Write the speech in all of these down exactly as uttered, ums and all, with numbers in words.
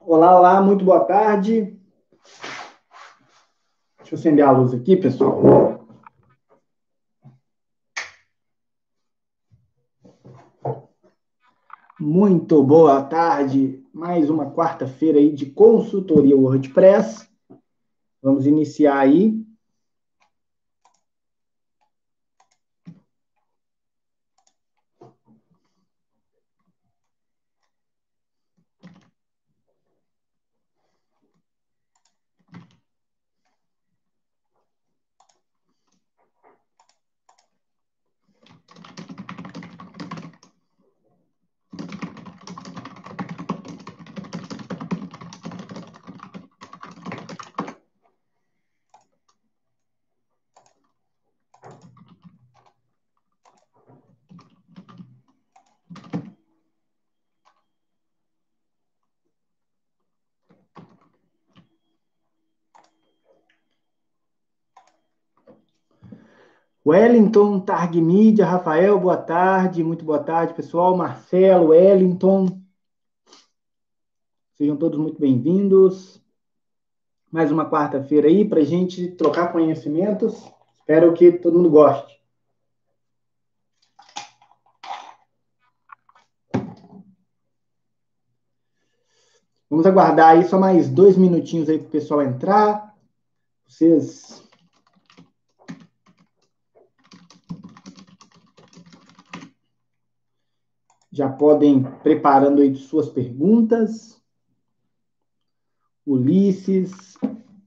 Olá, olá, muito boa tarde. Deixa eu acender a luz aqui, pessoal. Muito boa tarde. Mais uma quarta-feira aí de consultoria WordPress. Vamos iniciar aí. Wellington, Targ Mídia, Rafael, boa tarde. Muito boa tarde, pessoal. Marcelo, Wellington. Sejam todos muito bem-vindos. Mais uma quarta-feira aí para a gente trocar conhecimentos. Espero que todo mundo goste. Vamos aguardar aí só mais dois minutinhos aí para o pessoal entrar. Vocês já podem ir preparando aí suas perguntas. Ulisses.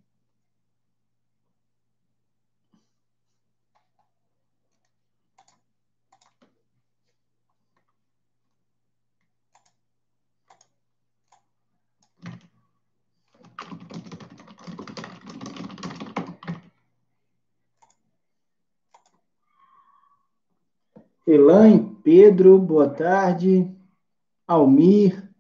Elaine, Pedro, boa tarde. Almir.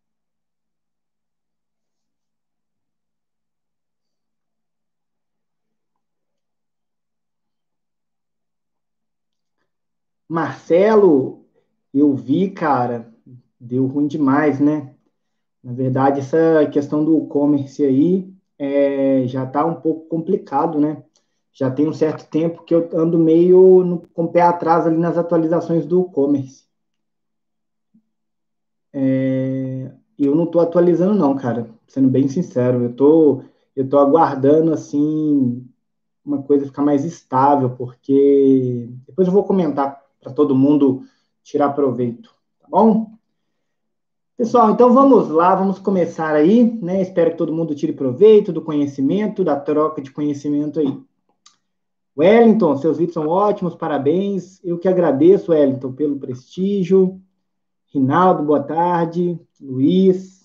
Marcelo, eu vi, cara, deu ruim demais, né? Na verdade, essa questão do e-commerce aí é, já está um pouco complicado, né? Já tem um certo tempo que eu ando meio no, com o pé atrás ali nas atualizações do e-commerce. É, eu não estou atualizando, não, cara, sendo bem sincero. Eu tô, eu tô aguardando, assim, uma coisa ficar mais estável, porque depois eu vou comentar para todo mundo tirar proveito, tá bom? Pessoal, então vamos lá, vamos começar aí, né? Espero que todo mundo tire proveito do conhecimento, da troca de conhecimento aí. Wellington, seus vídeos são ótimos, parabéns. Eu que agradeço, Wellington, pelo prestígio. Rinaldo, boa tarde. Luiz.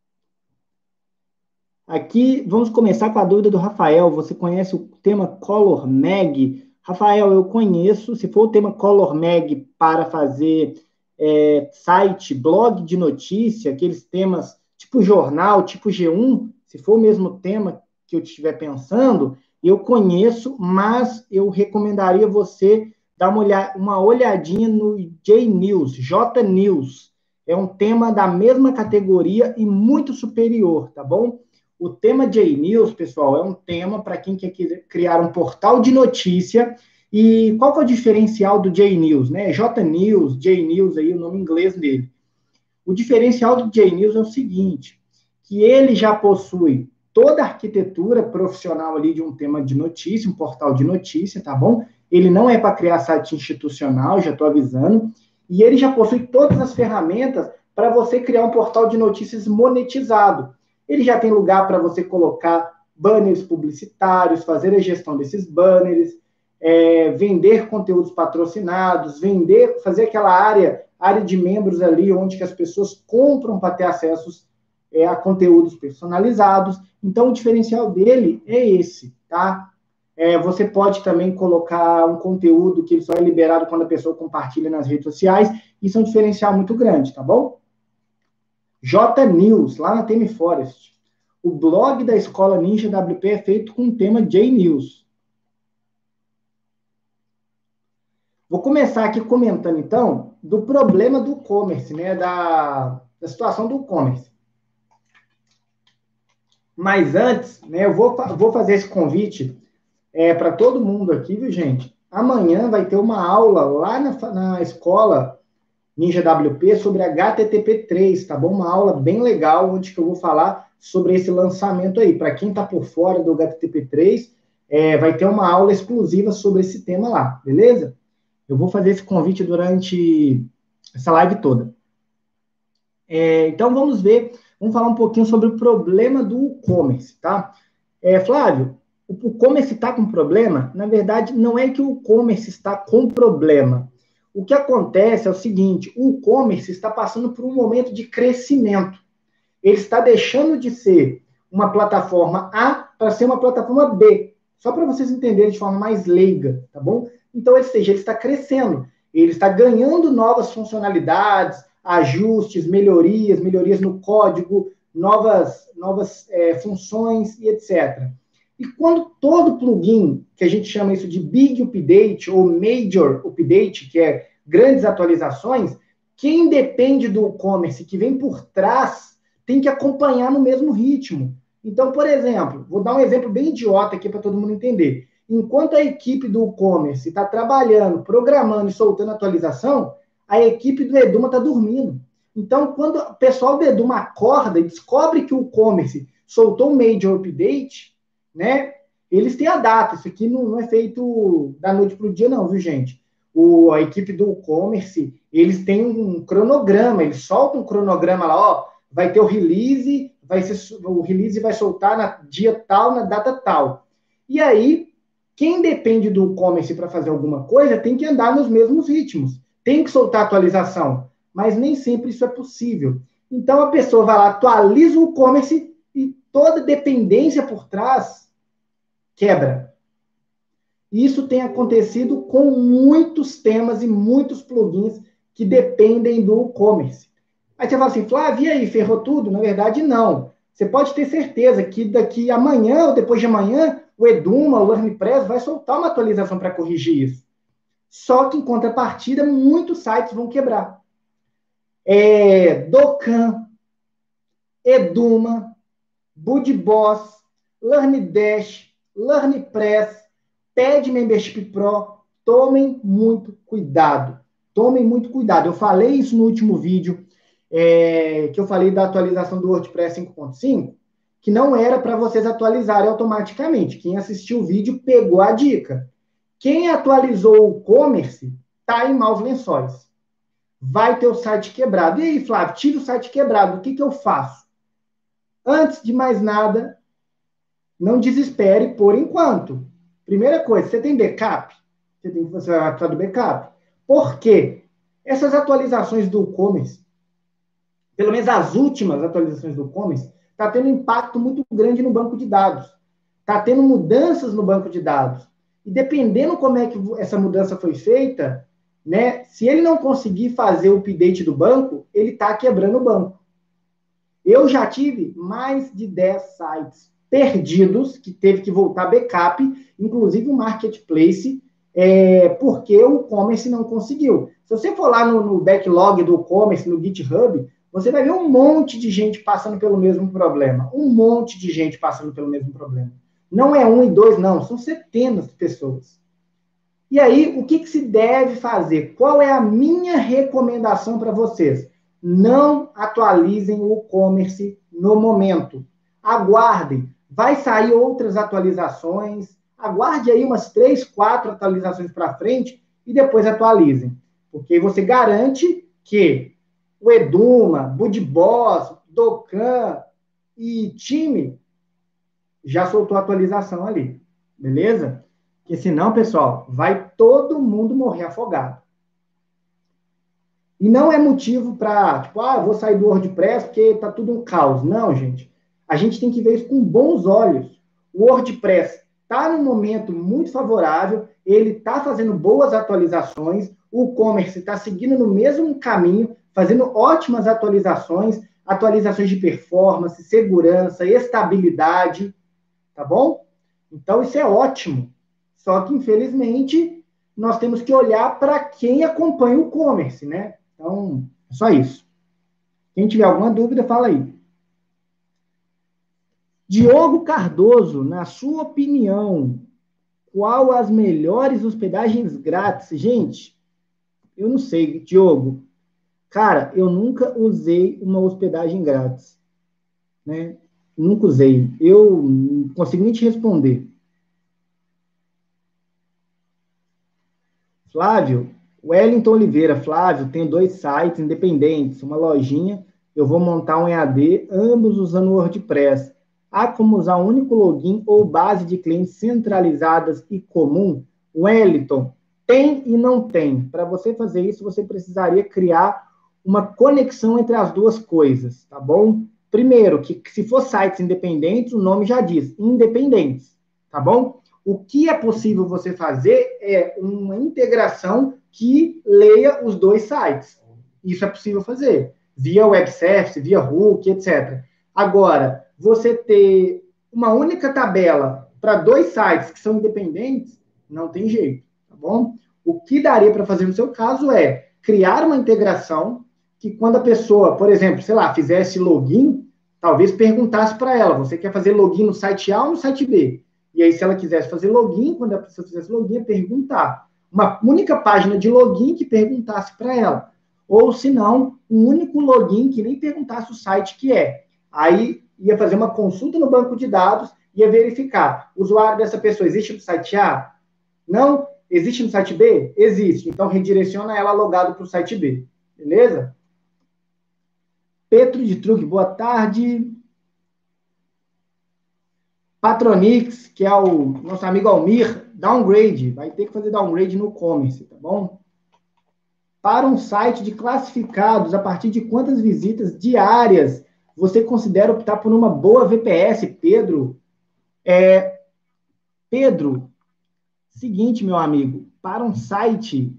Aqui, vamos começar com a dúvida do Rafael. Você conhece o tema Color Mag? Rafael, eu conheço. Se for o tema Color Mag para fazer é, site, blog de notícia, aqueles temas tipo jornal, tipo G um, se for o mesmo tema que eu estiver pensando, eu conheço, mas eu recomendaria você dar uma, olhada, uma olhadinha no J-News, J-News. É um tema da mesma categoria e muito superior, tá bom? O tema J-News, pessoal, é um tema para quem quer criar um portal de notícia. E qual que é o diferencial do J-News, né? J-News, J-News, aí o nome inglês dele. O diferencial do J-News é o seguinte, que ele já possui toda a arquitetura profissional ali de um tema de notícia, um portal de notícia, tá bom? Ele não é para criar site institucional, já estou avisando. E ele já possui todas as ferramentas para você criar um portal de notícias monetizado. Ele já tem lugar para você colocar banners publicitários, fazer a gestão desses banners, é, vender conteúdos patrocinados, vender, fazer aquela área, área de membros ali, onde que as pessoas compram para ter acessos é, a conteúdos personalizados. Então, o diferencial dele é esse, tá? É, você pode também colocar um conteúdo que só é liberado quando a pessoa compartilha nas redes sociais. Isso é um diferencial muito grande, tá bom? J-News, lá na Theme Forest. O blog da Escola Ninja W P é feito com o tema J-News. Vou começar aqui comentando, então, do problema do e-commerce, né? Da, da situação do e-commerce. Mas antes, né, eu vou, vou fazer esse convite é, para todo mundo aqui, viu, gente? Amanhã vai ter uma aula lá na, na escola Ninja W P sobre H T T P três, tá bom? Uma aula bem legal, onde que eu vou falar sobre esse lançamento aí. Para quem está por fora do H T T P três, é, vai ter uma aula exclusiva sobre esse tema lá, beleza? Eu vou fazer esse convite durante essa live toda. É, então, vamos ver, vamos falar um pouquinho sobre o problema do e-commerce, tá? É, Flávio, o e-commerce está com problema? Na verdade, não é que o e-commerce está com problema. O que acontece é o seguinte, o e-commerce está passando por um momento de crescimento. Ele está deixando de ser uma plataforma A para ser uma plataforma B. Só para vocês entenderem de forma mais leiga, tá bom? Então, ou seja, ele está crescendo. Ele está ganhando novas funcionalidades, ajustes, melhorias, melhorias no código, novas, novas é, funções e etcétera. E quando todo plugin, que a gente chama isso de Big Update ou Major Update, que é grandes atualizações, quem depende do e-commerce, que vem por trás, tem que acompanhar no mesmo ritmo. Então, por exemplo, vou dar um exemplo bem idiota aqui para todo mundo entender. Enquanto a equipe do e-commerce está trabalhando, programando e soltando atualização, a equipe do Eduma está dormindo. Então, quando o pessoal do Eduma acorda e descobre que o e-commerce soltou um Major Update, né, eles têm a data. Isso aqui não, não é feito da noite para o dia, não, viu, gente? O, a equipe do e-commerce, eles têm um cronograma, eles soltam um cronograma lá, ó, vai ter o release, vai ser, o release vai soltar na dia tal, na data tal. E aí, quem depende do e-commerce para fazer alguma coisa tem que andar nos mesmos ritmos, tem que soltar atualização, mas nem sempre isso é possível. Então, a pessoa vai lá, atualiza o e-commerce e toda dependência por trás quebra. Isso tem acontecido com muitos temas e muitos plugins que dependem do e-commerce. Aí você fala assim, Flávio, e aí, ferrou tudo? Na verdade, não. Você pode ter certeza que daqui amanhã ou depois de amanhã, o Eduma, o LearnPress vai soltar uma atualização para corrigir isso. Só que, em contrapartida, muitos sites vão quebrar. É, Docam, Eduma, Budboss, LearnDash, LearnPress, Pad Membership Pro, tomem muito cuidado. Tomem muito cuidado. Eu falei isso no último vídeo, é, que eu falei da atualização do WordPress cinco ponto cinco, que não era para vocês atualizarem automaticamente. Quem assistiu o vídeo pegou a dica. Quem atualizou o e-commerce está em maus lençóis. Vai ter o site quebrado. E aí, Flávio, tira o site quebrado. O que, que eu faço? Antes de mais nada, não desespere por enquanto. Primeira coisa, você tem backup? Você tem que você vai atrás do backup. Por quê? Essas atualizações do e-commerce, pelo menos as últimas atualizações do e-commerce, está tendo um impacto muito grande no banco de dados. Está tendo mudanças no banco de dados. E dependendo como é que essa mudança foi feita, né, se ele não conseguir fazer o update do banco, ele está quebrando o banco. Eu já tive mais de dez sites perdidos, que teve que voltar backup, inclusive o marketplace, é, porque o e-commerce não conseguiu. Se você for lá no, no backlog do e-commerce, no GitHub, você vai ver um monte de gente passando pelo mesmo problema. Um monte de gente passando pelo mesmo problema. Não é um e dois, não. São centenas de pessoas. E aí, o que, que se deve fazer? Qual é a minha recomendação para vocês? Não atualizem o e-commerce no momento. Aguardem. Vai sair outras atualizações. Aguarde aí umas três, quatro atualizações para frente e depois atualizem. Porque você garante que o Eduma, Budboss, Docam e time já soltou a atualização ali. Beleza? Porque senão, pessoal, vai todo mundo morrer afogado. E não é motivo para, tipo, ah, vou sair do WordPress porque tá tudo um caos. Não, gente. A gente tem que ver isso com bons olhos. O WordPress está num momento muito favorável, ele está fazendo boas atualizações, o e-commerce está seguindo no mesmo caminho, fazendo ótimas atualizações, atualizações de performance, segurança, estabilidade, tá bom? Então, isso é ótimo. Só que, infelizmente, nós temos que olhar para quem acompanha o e-commerce, né? Então, é só isso. Quem tiver alguma dúvida, fala aí. Diogo Cardoso, na sua opinião, qual as melhores hospedagens grátis? Gente, eu não sei, Diogo. Cara, eu nunca usei uma hospedagem grátis, né? Nunca usei. Eu não consigo nem te responder. Flávio, Wellington Oliveira, Flávio, tem dois sites independentes, uma lojinha, eu vou montar um E A D, ambos usando o WordPress. Há como usar um único login ou base de clientes centralizadas e comum? Wellington, tem e não tem. Para você fazer isso, você precisaria criar uma conexão entre as duas coisas, tá bom? Primeiro, que se for sites independentes, o nome já diz, independentes, tá bom? O que é possível você fazer é uma integração que leia os dois sites. Isso é possível fazer, via web service, via hook, etcétera. Agora, você ter uma única tabela para dois sites que são independentes, não tem jeito, tá bom? O que daria para fazer no seu caso é criar uma integração que quando a pessoa, por exemplo, sei lá, fizesse login, talvez perguntasse para ela, você quer fazer login no site A ou no site B? E aí, se ela quisesse fazer login, quando a pessoa fizesse login, perguntar. Uma única página de login que perguntasse para ela. Ou, se não, um único login que nem perguntasse o site que é. Aí, ia fazer uma consulta no banco de dados, ia verificar. O usuário dessa pessoa existe no site A? Não? Existe no site B? Existe. Então, redireciona ela logado para o site B. Beleza? Petro de Truque, boa tarde. Patronix, que é o nosso amigo Almir, downgrade, vai ter que fazer downgrade no e-commerce, tá bom? Para um site de classificados, a partir de quantas visitas diárias você considera optar por uma boa V P S, Pedro? É, Pedro, seguinte, meu amigo, para um site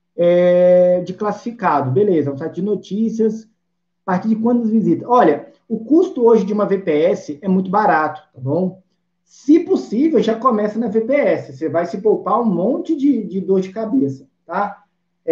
é, de classificado, beleza, um site de notícias, a partir de quantas visitas? Olha, o custo hoje de uma V P S é muito barato, tá bom? Se possível, já começa na V P S. Você vai se poupar um monte de, de dor de cabeça, tá?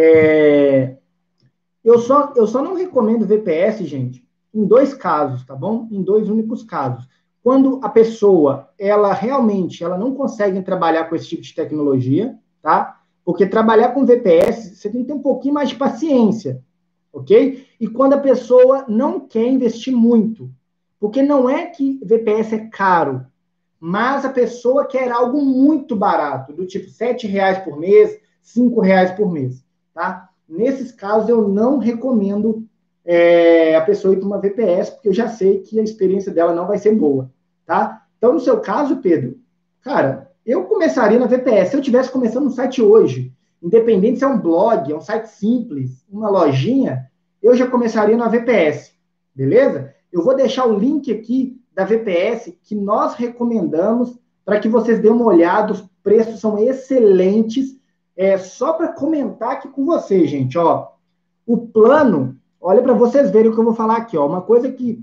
É, eu, só, eu só não recomendo V P S, gente, em dois casos, tá bom? Em dois únicos casos. Quando a pessoa, ela realmente, ela não consegue trabalhar com esse tipo de tecnologia, tá? Porque trabalhar com V P S, você tem que ter um pouquinho mais de paciência, ok? E quando a pessoa não quer investir muito, porque não é que V P S é caro, mas a pessoa quer algo muito barato, do tipo sete reais por mês, cinco reais por mês, tá? Nesses casos, eu não recomendo é, a pessoa ir para uma V P S, porque eu já sei que a experiência dela não vai ser boa, tá? Então, no seu caso, Pedro, cara, eu começaria na V P S. Se eu tivesse começando um site hoje, independente se é um blog, é um site simples, uma lojinha, eu já começaria na V P S, beleza? Eu vou deixar o link aqui da V P S que nós recomendamos para que vocês dêem uma olhada. Os preços são excelentes. É só para comentar aqui com vocês, gente, ó. O plano, olha para vocês verem o que eu vou falar aqui, ó. Uma coisa que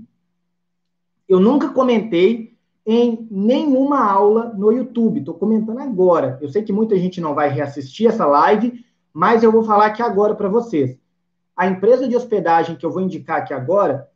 eu nunca comentei em nenhuma aula no YouTube. Estou comentando agora. Eu sei que muita gente não vai reassistir essa live, mas eu vou falar aqui agora para vocês. A empresa de hospedagem que eu vou indicar aqui agora,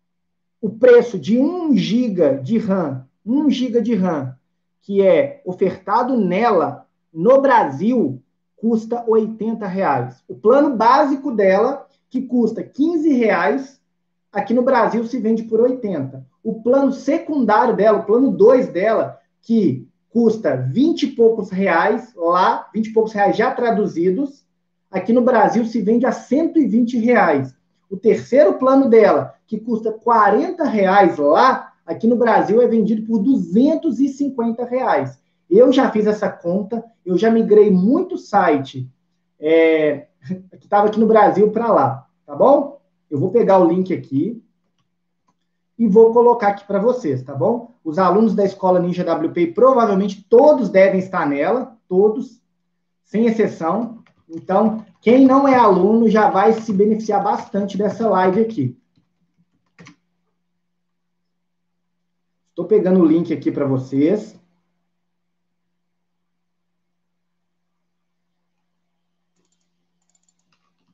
o preço de um giga de RAM, um giga de RAM, que é ofertado nela no Brasil, custa oitenta reais. O plano básico dela, que custa quinze reais, aqui no Brasil se vende por oitenta. O plano secundário dela, o plano dois dela, que custa vinte e poucos reais lá, vinte e poucos reais já traduzidos, aqui no Brasil se vende a cento e vinte reais. O terceiro plano dela, que custa quarenta reais lá, aqui no Brasil é vendido por duzentos e cinquenta reais. Eu já fiz essa conta, eu já migrei muito site é, que estava aqui no Brasil para lá, tá bom? Eu vou pegar o link aqui e vou colocar aqui para vocês, tá bom? Os alunos da Escola Ninja W P, provavelmente todos devem estar nela, todos, sem exceção. Então, quem não é aluno já vai se beneficiar bastante dessa live aqui. Estou pegando o link aqui para vocês.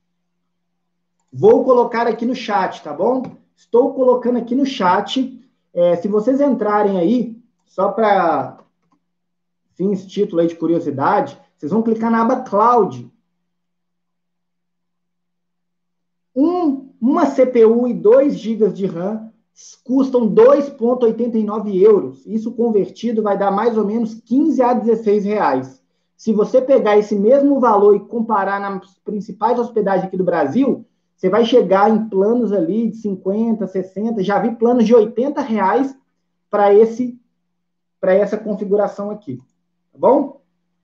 Vou colocar aqui no chat, tá bom? Estou colocando aqui no chat É, se vocês entrarem aí, só para fins, título aí de curiosidade, vocês vão clicar na aba Cloud. Um, uma C P U e dois gigas de RAM custam dois vírgula oitenta e nove euros. Isso convertido vai dar mais ou menos quinze a dezesseis reais. Se você pegar esse mesmo valor e comparar nas principais hospedagens aqui do Brasil, você vai chegar em planos ali de cinquenta, sessenta, já vi planos de oitenta reais para esse, para essa configuração aqui. Tá bom?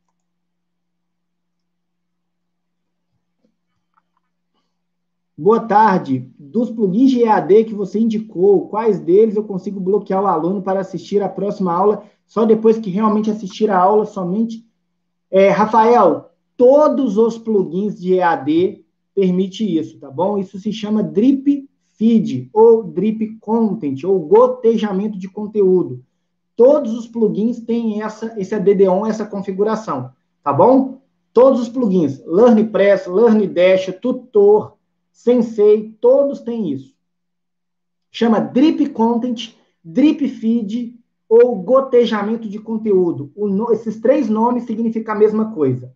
Boa tarde. Dos plugins de E A D que você indicou, quais deles eu consigo bloquear o aluno para assistir a próxima aula só depois que realmente assistir a aula somente? É, Rafael, todos os plugins de E A D permitem isso, tá bom? Isso se chama Drip Feed, ou Drip Content, ou gotejamento de conteúdo. Todos os plugins têm essa, esse A D D on, essa configuração, tá bom? Todos os plugins, LearnPress, LearnDash, Tutor, Sensei, todos têm isso. Chama Drip Content, Drip Feed ou gotejamento de conteúdo. O, esses três nomes significam a mesma coisa.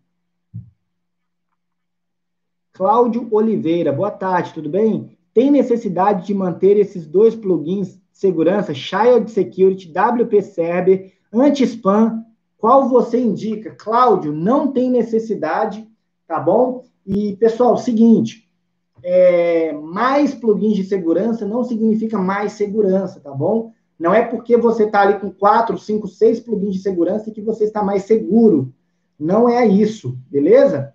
Cláudio Oliveira, boa tarde, tudo bem? Tem necessidade de manter esses dois plugins de segurança, Child Security, W P Server, Anti-Spam? Qual você indica? Cláudio, não tem necessidade, tá bom? E, pessoal, seguinte, é, mais plugins de segurança não significa mais segurança, tá bom? Não é porque você está ali com quatro, cinco, seis plugins de segurança que você está mais seguro. Não é isso, beleza?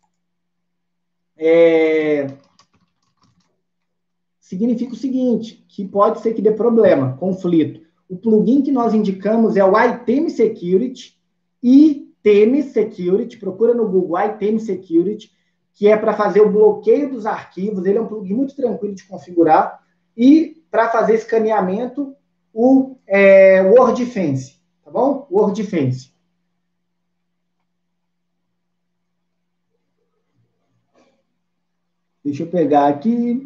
É... Significa o seguinte, que pode ser que dê problema, conflito. O plugin que nós indicamos é o iTheme Security, iTheme Security, procura no Google iTheme Security, que é para fazer o bloqueio dos arquivos, ele é um plugin muito tranquilo de configurar, e para fazer escaneamento, o é, Word Defense, tá bom? Word Defense. Deixa eu pegar aqui.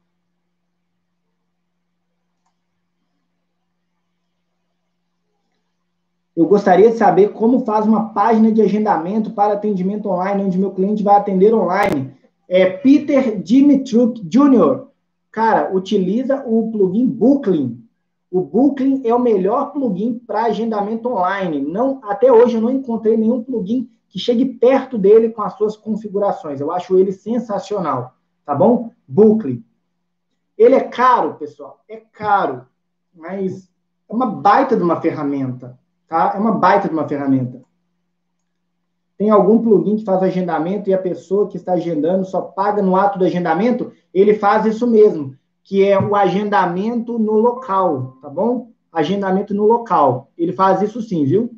Eu gostaria de saber como faz uma página de agendamento para atendimento online, onde meu cliente vai atender online. É Peter Dimitruk Júnior Cara, utiliza o plugin Booking. O Booking é o melhor plugin para agendamento online. Não, até hoje eu não encontrei nenhum plugin que chegue perto dele com as suas configurações. Eu acho ele sensacional, tá bom? Booking. Ele é caro, pessoal, é caro, mas é uma baita de uma ferramenta, tá? É uma baita de uma ferramenta. Tem algum plugin que faz agendamento e a pessoa que está agendando só paga no ato do agendamento? Ele faz isso mesmo, que é o agendamento no local, tá bom? Agendamento no local. Ele faz isso sim, viu?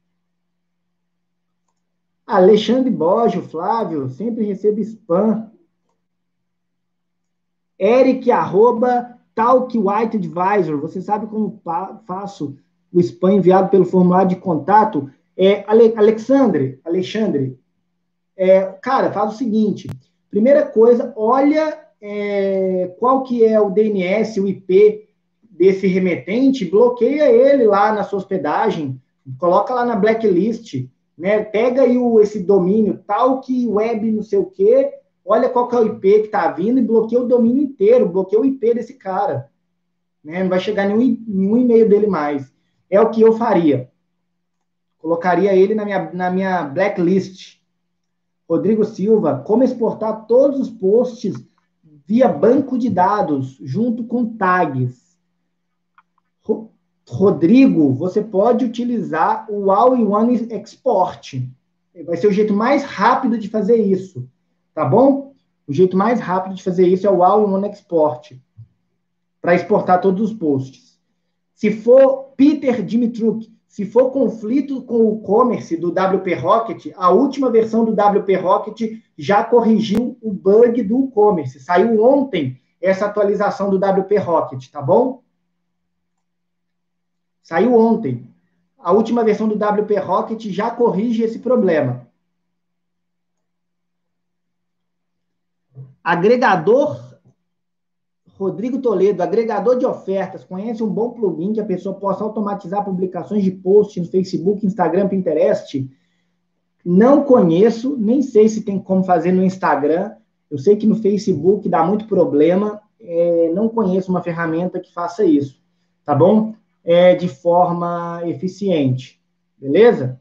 Alexandre Borges, Flávio, sempre recebo spam. Eric, arroba, Talk White Advisor. Você sabe como faço o spam enviado pelo formulário de contato? É, Ale, Alexandre, Alexandre, é, cara, faz o seguinte. Primeira coisa, olha é, qual que é o D N S, o I P desse remetente, bloqueia ele lá na sua hospedagem, coloca lá na blacklist, né? Pega aí o, esse domínio, Talk Web não sei o quê, olha qual que é o I P que está vindo e bloqueia o domínio inteiro, bloqueia o I P desse cara. Né? Não vai chegar nenhum, nenhum e-mail dele mais. É o que eu faria. Colocaria ele na minha, na minha blacklist. Rodrigo Silva, como exportar todos os posts via banco de dados, junto com tags. Rodrigo, você pode utilizar o All-in-One Export. Vai ser o jeito mais rápido de fazer isso. Tá bom? O jeito mais rápido de fazer isso é o All-in-One Export, para exportar todos os posts. Se for Peter Dimitruk, se for conflito com o e-commerce do W P Rocket, a última versão do W P Rocket já corrigiu o bug do e-commerce. Saiu ontem essa atualização do W P Rocket, tá bom? Saiu ontem. A última versão do W P Rocket já corrige esse problema. Agregador Rodrigo Toledo, agregador de ofertas, conhece um bom plugin que a pessoa possa automatizar publicações de post no Facebook, Instagram, Pinterest? Não conheço, nem sei se tem como fazer no Instagram. Eu sei que no Facebook dá muito problema. É, não conheço uma ferramenta que faça isso, tá bom? É, de forma eficiente, beleza?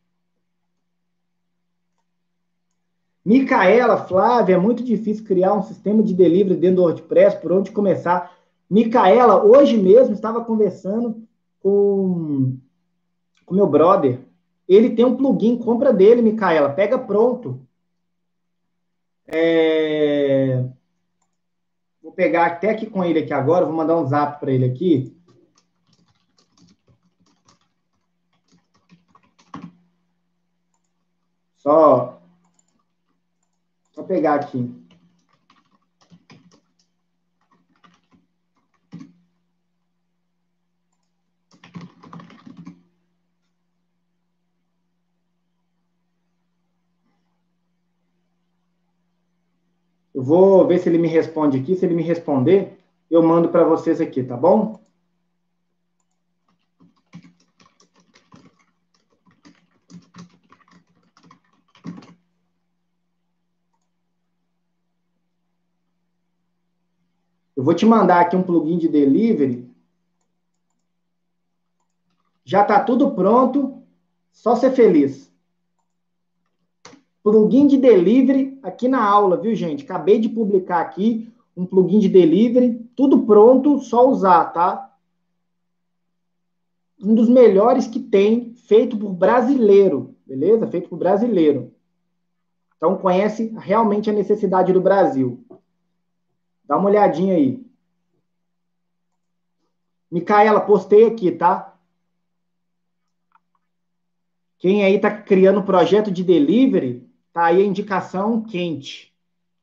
Micaela, Flávia, é muito difícil criar um sistema de delivery dentro do WordPress, por onde começar? Micaela, hoje mesmo estava conversando com o meu brother. Ele tem um plugin, compra dele, Micaela, pega pronto. É... Vou pegar até aqui com ele aqui agora, vou mandar um zap para ele aqui. Só, só pegar aqui. Eu vou ver se ele me responde aqui. Se ele me responder, eu mando para vocês aqui, tá bom? Eu vou te mandar aqui um plugin de delivery. Já está tudo pronto, só ser feliz. Plugin de delivery aqui na aula, viu, gente? Acabei de publicar aqui um plugin de delivery, tudo pronto, só usar, tá? Um dos melhores que tem, feito por brasileiro, beleza? Feito por brasileiro. Então, conhece realmente a necessidade do Brasil. Dá uma olhadinha aí. Micaela, postei aqui, tá? Quem aí tá criando projeto de delivery, tá aí a indicação quente.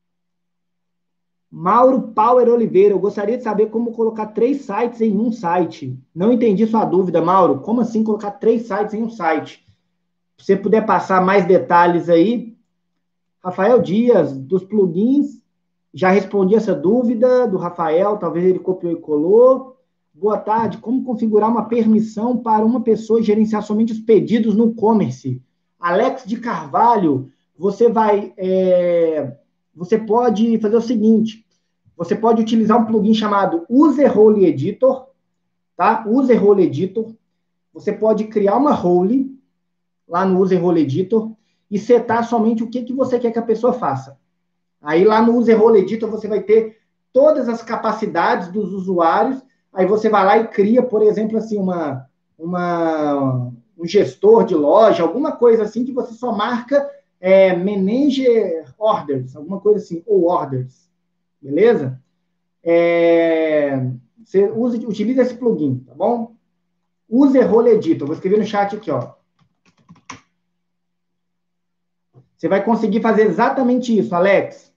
Mauro Power Oliveira, eu gostaria de saber como colocar três sites em um site. Não entendi sua dúvida, Mauro. Como assim colocar três sites em um site? Se você puder passar mais detalhes aí. Rafael Dias, dos plugins, já respondi essa dúvida do Rafael, talvez ele copiou e colou. Boa tarde, como configurar uma permissão para uma pessoa gerenciar somente os pedidos no e-commerce? Alex de Carvalho, você vai... É, você pode fazer o seguinte, você pode utilizar um plugin chamado User Role Editor, tá? User Role Editor. Você pode criar uma role lá no User Role Editor e setar somente o que, que você quer que a pessoa faça. Aí lá no User Role Editor você vai ter todas as capacidades dos usuários. Aí você vai lá e cria, por exemplo, assim, uma, uma, um gestor de loja, alguma coisa assim que você só marca é, Manager Orders, alguma coisa assim, ou Orders. Beleza? É, você usa, utiliza esse plugin, tá bom? User Role Editor. Vou escrever no chat aqui, ó. Você vai conseguir fazer exatamente isso, Alex.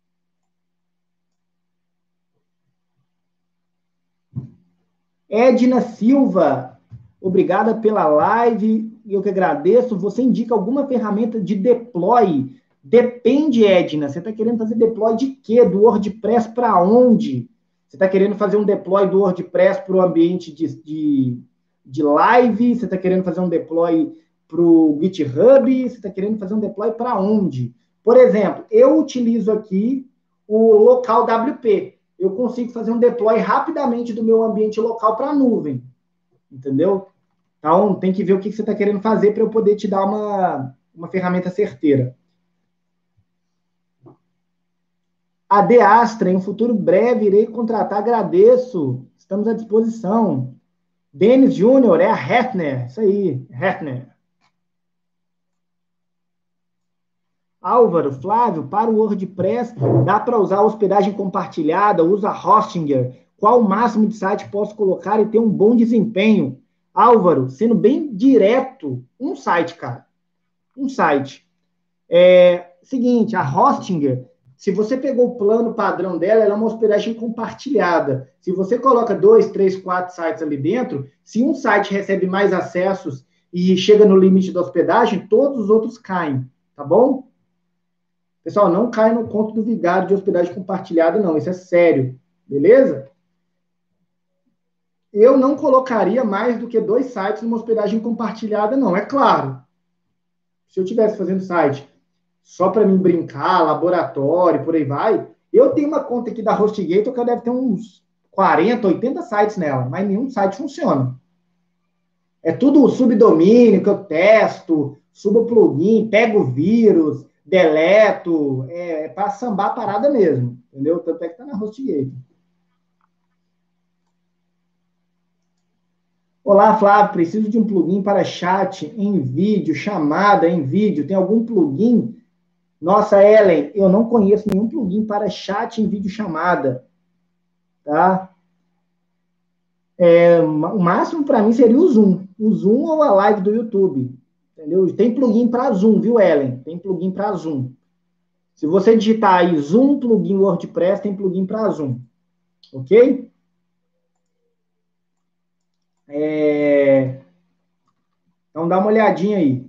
Edna Silva, obrigada pela live, eu que agradeço. Você indica alguma ferramenta de deploy? Depende, Edna. Você está querendo fazer deploy de quê? Do WordPress para onde? Você está querendo fazer um deploy do WordPress para o ambiente de, de, de live? Você está querendo fazer um deploy para o GitHub? Você está querendo fazer um deploy para onde? Por exemplo, eu utilizo aqui o local W P. Eu consigo fazer um deploy rapidamente do meu ambiente local para a nuvem. Entendeu? Então, tem que ver o que você está querendo fazer para eu poder te dar uma, uma ferramenta certeira. A D Astra, em um futuro breve, irei contratar, agradeço. Estamos à disposição. Denis Júnior, é a Hefner. Isso aí, Hefner. Álvaro, Flávio, para o WordPress, dá para usar hospedagem compartilhada, usa Hostinger. Qual o máximo de site posso colocar e ter um bom desempenho? Álvaro, sendo bem direto, um site, cara. Um site. É, seguinte, a Hostinger, se você pegou o plano padrão dela, ela é uma hospedagem compartilhada. Se você coloca dois, três, quatro sites ali dentro, se um site recebe mais acessos e chega no limite da hospedagem, todos os outros caem, tá bom? Pessoal, não cai no conto do vigário de hospedagem compartilhada, não. Isso é sério, beleza? Eu não colocaria mais do que dois sites numa hospedagem compartilhada, não. É claro, se eu estivesse fazendo site só para mim brincar, laboratório, por aí vai, eu tenho uma conta aqui da HostGator que eu deve ter uns quarenta, oitenta sites nela, mas nenhum site funciona. É tudo subdomínio que eu testo, subo o plugin, pego o vírus, deleto, é, é para sambar a parada mesmo, entendeu? Tanto é que tá na HostGator. Olá, Flávio, preciso de um plugin para chat em vídeo, chamada em vídeo. Tem algum plugin? Nossa, Ellen, eu não conheço nenhum plugin para chat em vídeo chamada, tá? É, o máximo para mim seria o Zoom. O Zoom ou a live do YouTube, entendeu? Tem plugin para Zoom, viu, Ellen? Tem plugin para Zoom. Se você digitar aí Zoom plugin WordPress, tem plugin para Zoom, ok? É... Então dá uma olhadinha aí.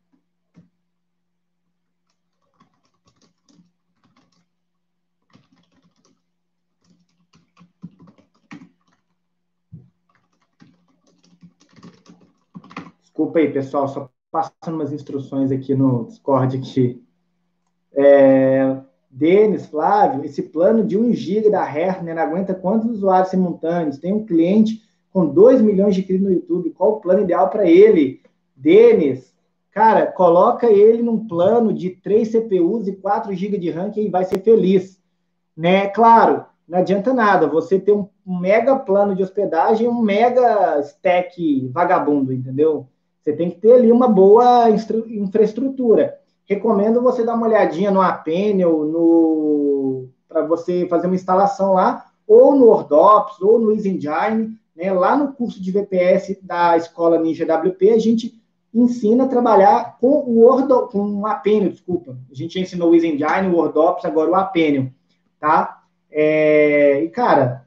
Desculpa aí, pessoal, só passando umas instruções aqui no Discord aqui. É... Denis, Flávio, esse plano de um giga da Hertner aguenta quantos usuários simultâneos? Tem um cliente com dois milhões de inscritos no YouTube, qual o plano ideal para ele? Denis, cara, coloca ele num plano de três C P Us e quatro gigas de RAM que ele vai ser feliz, né? Claro, não adianta nada você ter um mega plano de hospedagem e um mega stack vagabundo, entendeu? Você tem que ter ali uma boa infraestrutura. Recomendo você dar uma olhadinha no Apenel, no para você fazer uma instalação lá, ou no Ordops, ou no EasyEngine, né? Lá no curso de V P S da Escola Ninja W P, a gente ensina a trabalhar com o Ordo, com o Apenel, desculpa. A gente ensinou o EasyEngine, o Ordops, agora o Apenel, tá? É, e, cara,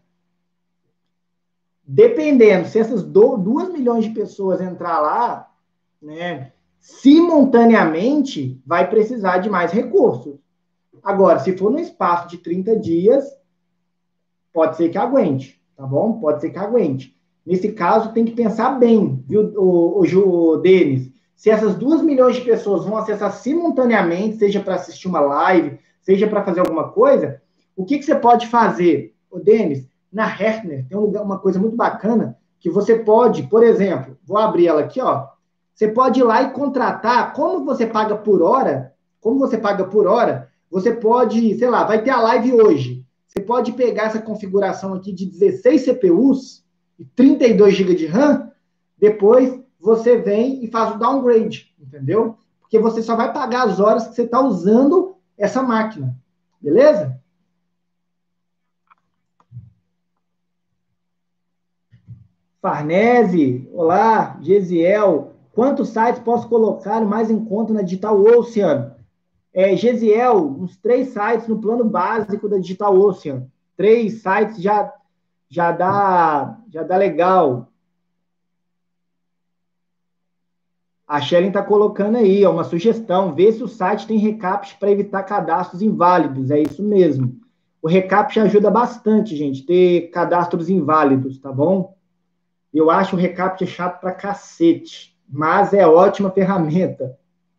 dependendo, se essas duas milhões de pessoas entrar lá, né, simultaneamente, vai precisar de mais recursos. Agora, se for no espaço de trinta dias, pode ser que aguente, tá bom? Pode ser que aguente. Nesse caso, tem que pensar bem, viu, o, o, o Denis? Se essas duas milhões de pessoas vão acessar simultaneamente, seja para assistir uma live, seja para fazer alguma coisa, o que, que você pode fazer, o Denis? Na Hertner tem um lugar, uma coisa muito bacana que você pode, por exemplo, vou abrir ela aqui, ó. Você pode ir lá e contratar, como você paga por hora, como você paga por hora, você pode, sei lá, vai ter a live hoje. Você pode pegar essa configuração aqui de dezesseis C P Us e trinta e dois gigas de RAM, depois você vem e faz o downgrade, entendeu? Porque você só vai pagar as horas que você está usando essa máquina, beleza? Farnese, olá, Gesiel, quantos sites posso colocar mais em conta na Digital Ocean? É, Gesiel, uns três sites no plano básico da Digital Ocean. Três sites já, já, dá, já dá legal. A Shelly está colocando aí, é uma sugestão. Vê se o site tem recaps para evitar cadastros inválidos. É isso mesmo. O recap ajuda bastante, gente, ter cadastros inválidos, tá bom? Eu acho o recap chato pra cacete, mas é ótima ferramenta.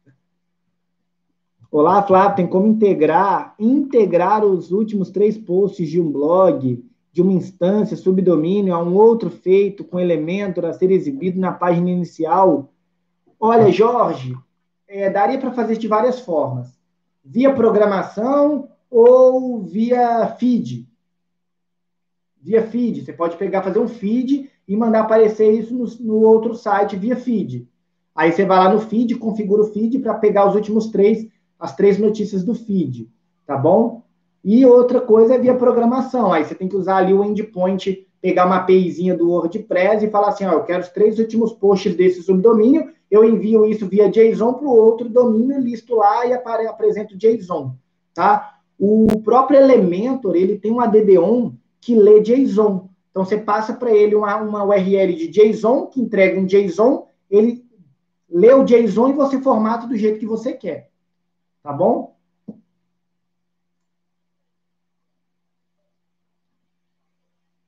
Olá, Flávio, tem como integrar, integrar os últimos três posts de um blog, de uma instância, subdomínio, a um outro feito com elemento a ser exibido na página inicial? Olha, Jorge, é, daria para fazer de várias formas. Via programação ou via feed. Via feed. Você pode pegar, fazer um feed e mandar aparecer isso no, no outro site via feed. Aí você vai lá no feed, configura o feed para pegar os últimos três, as três notícias do feed, tá bom? E outra coisa é via programação. Aí você tem que usar ali o endpoint, pegar uma APIzinha do WordPress e falar assim, ó, eu quero os três últimos posts desse subdomínio, eu envio isso via JSON para o outro domínio, listo lá e apare, apresento JSON, tá? O próprio Elementor, ele tem um A D D on que lê JSON. Então, você passa para ele uma, uma U R L de JSON, que entrega um JSON, ele lê o JSON e você formata do jeito que você quer. Tá bom?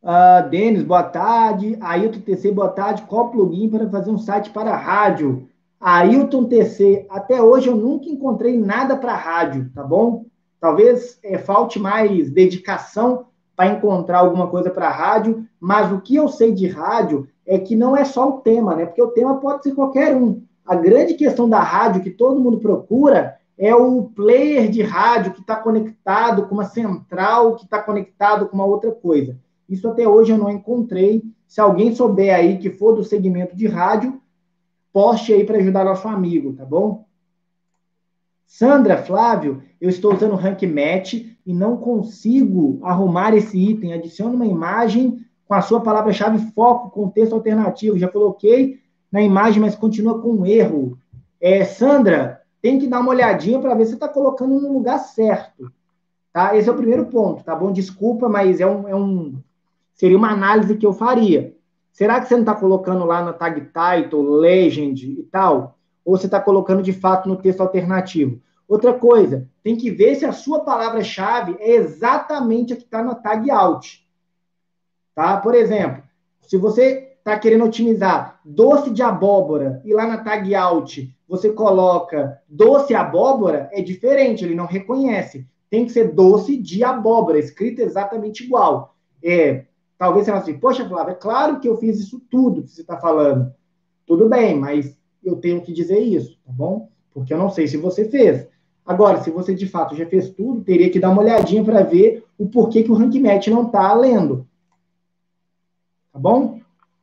Uh, Denis, boa tarde. Ailton T C, boa tarde. Qual plugin para fazer um site para rádio? Ailton T C, até hoje eu nunca encontrei nada para rádio, tá bom? Talvez é, falte mais dedicação para encontrar alguma coisa para rádio, mas o que eu sei de rádio é que não é só o tema, né? Porque o tema pode ser qualquer um. A grande questão da rádio que todo mundo procura é o player de rádio que está conectado com uma central, que está conectado com uma outra coisa. Isso até hoje eu não encontrei. Se alguém souber aí que for do segmento de rádio, poste aí para ajudar nosso amigo, tá bom? Sandra, Flávio, eu estou usando o Rank Match e não consigo arrumar esse item. Adicione uma imagem com a sua palavra-chave foco, contexto alternativo. Já coloquei na imagem, mas continua com um erro. É, Sandra, tem que dar uma olhadinha para ver se está colocando no lugar certo. Tá? Esse é o primeiro ponto, tá bom? Desculpa, mas é um, é um, seria uma análise que eu faria. Será que você não está colocando lá na tag title, legend e tal? Ou você está colocando de fato no texto alternativo? Outra coisa, tem que ver se a sua palavra-chave é exatamente a que está na tag out. Tá? Por exemplo, se você está querendo otimizar doce de abóbora e lá na tag out você coloca doce abóbora, é diferente, ele não reconhece. Tem que ser doce de abóbora, escrito exatamente igual. É, talvez você fale assim, poxa, Flávia, é claro que eu fiz isso tudo que você está falando. Tudo bem, mas eu tenho que dizer isso, tá bom? Porque eu não sei se você fez. Agora, se você de fato já fez tudo, teria que dar uma olhadinha para ver o porquê que o Rank Match não está lendo. Tá bom?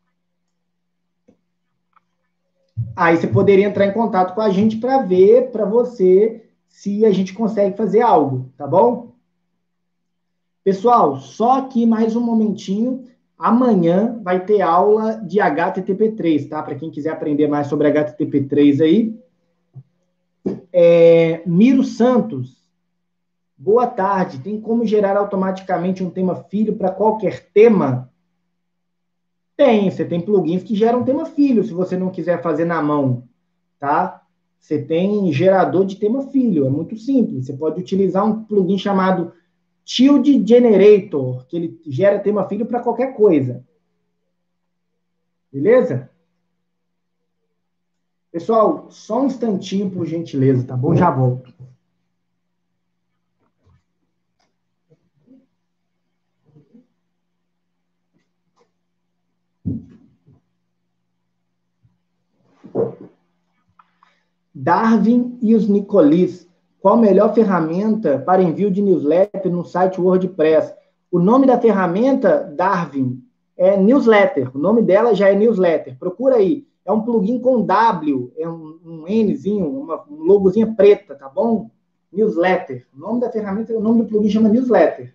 Aí você poderia entrar em contato com a gente para ver para você se a gente consegue fazer algo, tá bom? Pessoal, só aqui mais um momentinho. Amanhã vai ter aula de H T T P três, tá? Para quem quiser aprender mais sobre H T T P três aí. É, Miro Santos, boa tarde. Tem como gerar automaticamente um tema filho para qualquer tema? Tem, você tem plugins que geram tema filho, se você não quiser fazer na mão, tá? Você tem gerador de tema filho, é muito simples. Você pode utilizar um plugin chamado Tilde Generator, que ele gera tema filho para qualquer coisa. Beleza? Pessoal, só um instantinho, por gentileza, tá bom? Já volto. Darwin e os Nicolis. Qual a melhor ferramenta para envio de newsletter no site WordPress? O nome da ferramenta, Darwin, é newsletter. O nome dela já é newsletter. Procura aí. É um plugin com W, é um, um Nzinho, uma um logozinha preta, tá bom? Newsletter. O nome da ferramenta, o nome do plugin chama newsletter.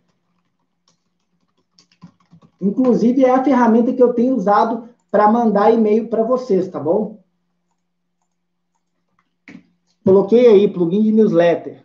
Inclusive, é a ferramenta que eu tenho usado para mandar e-mail para vocês, tá bom? Coloquei aí, plugin de newsletter.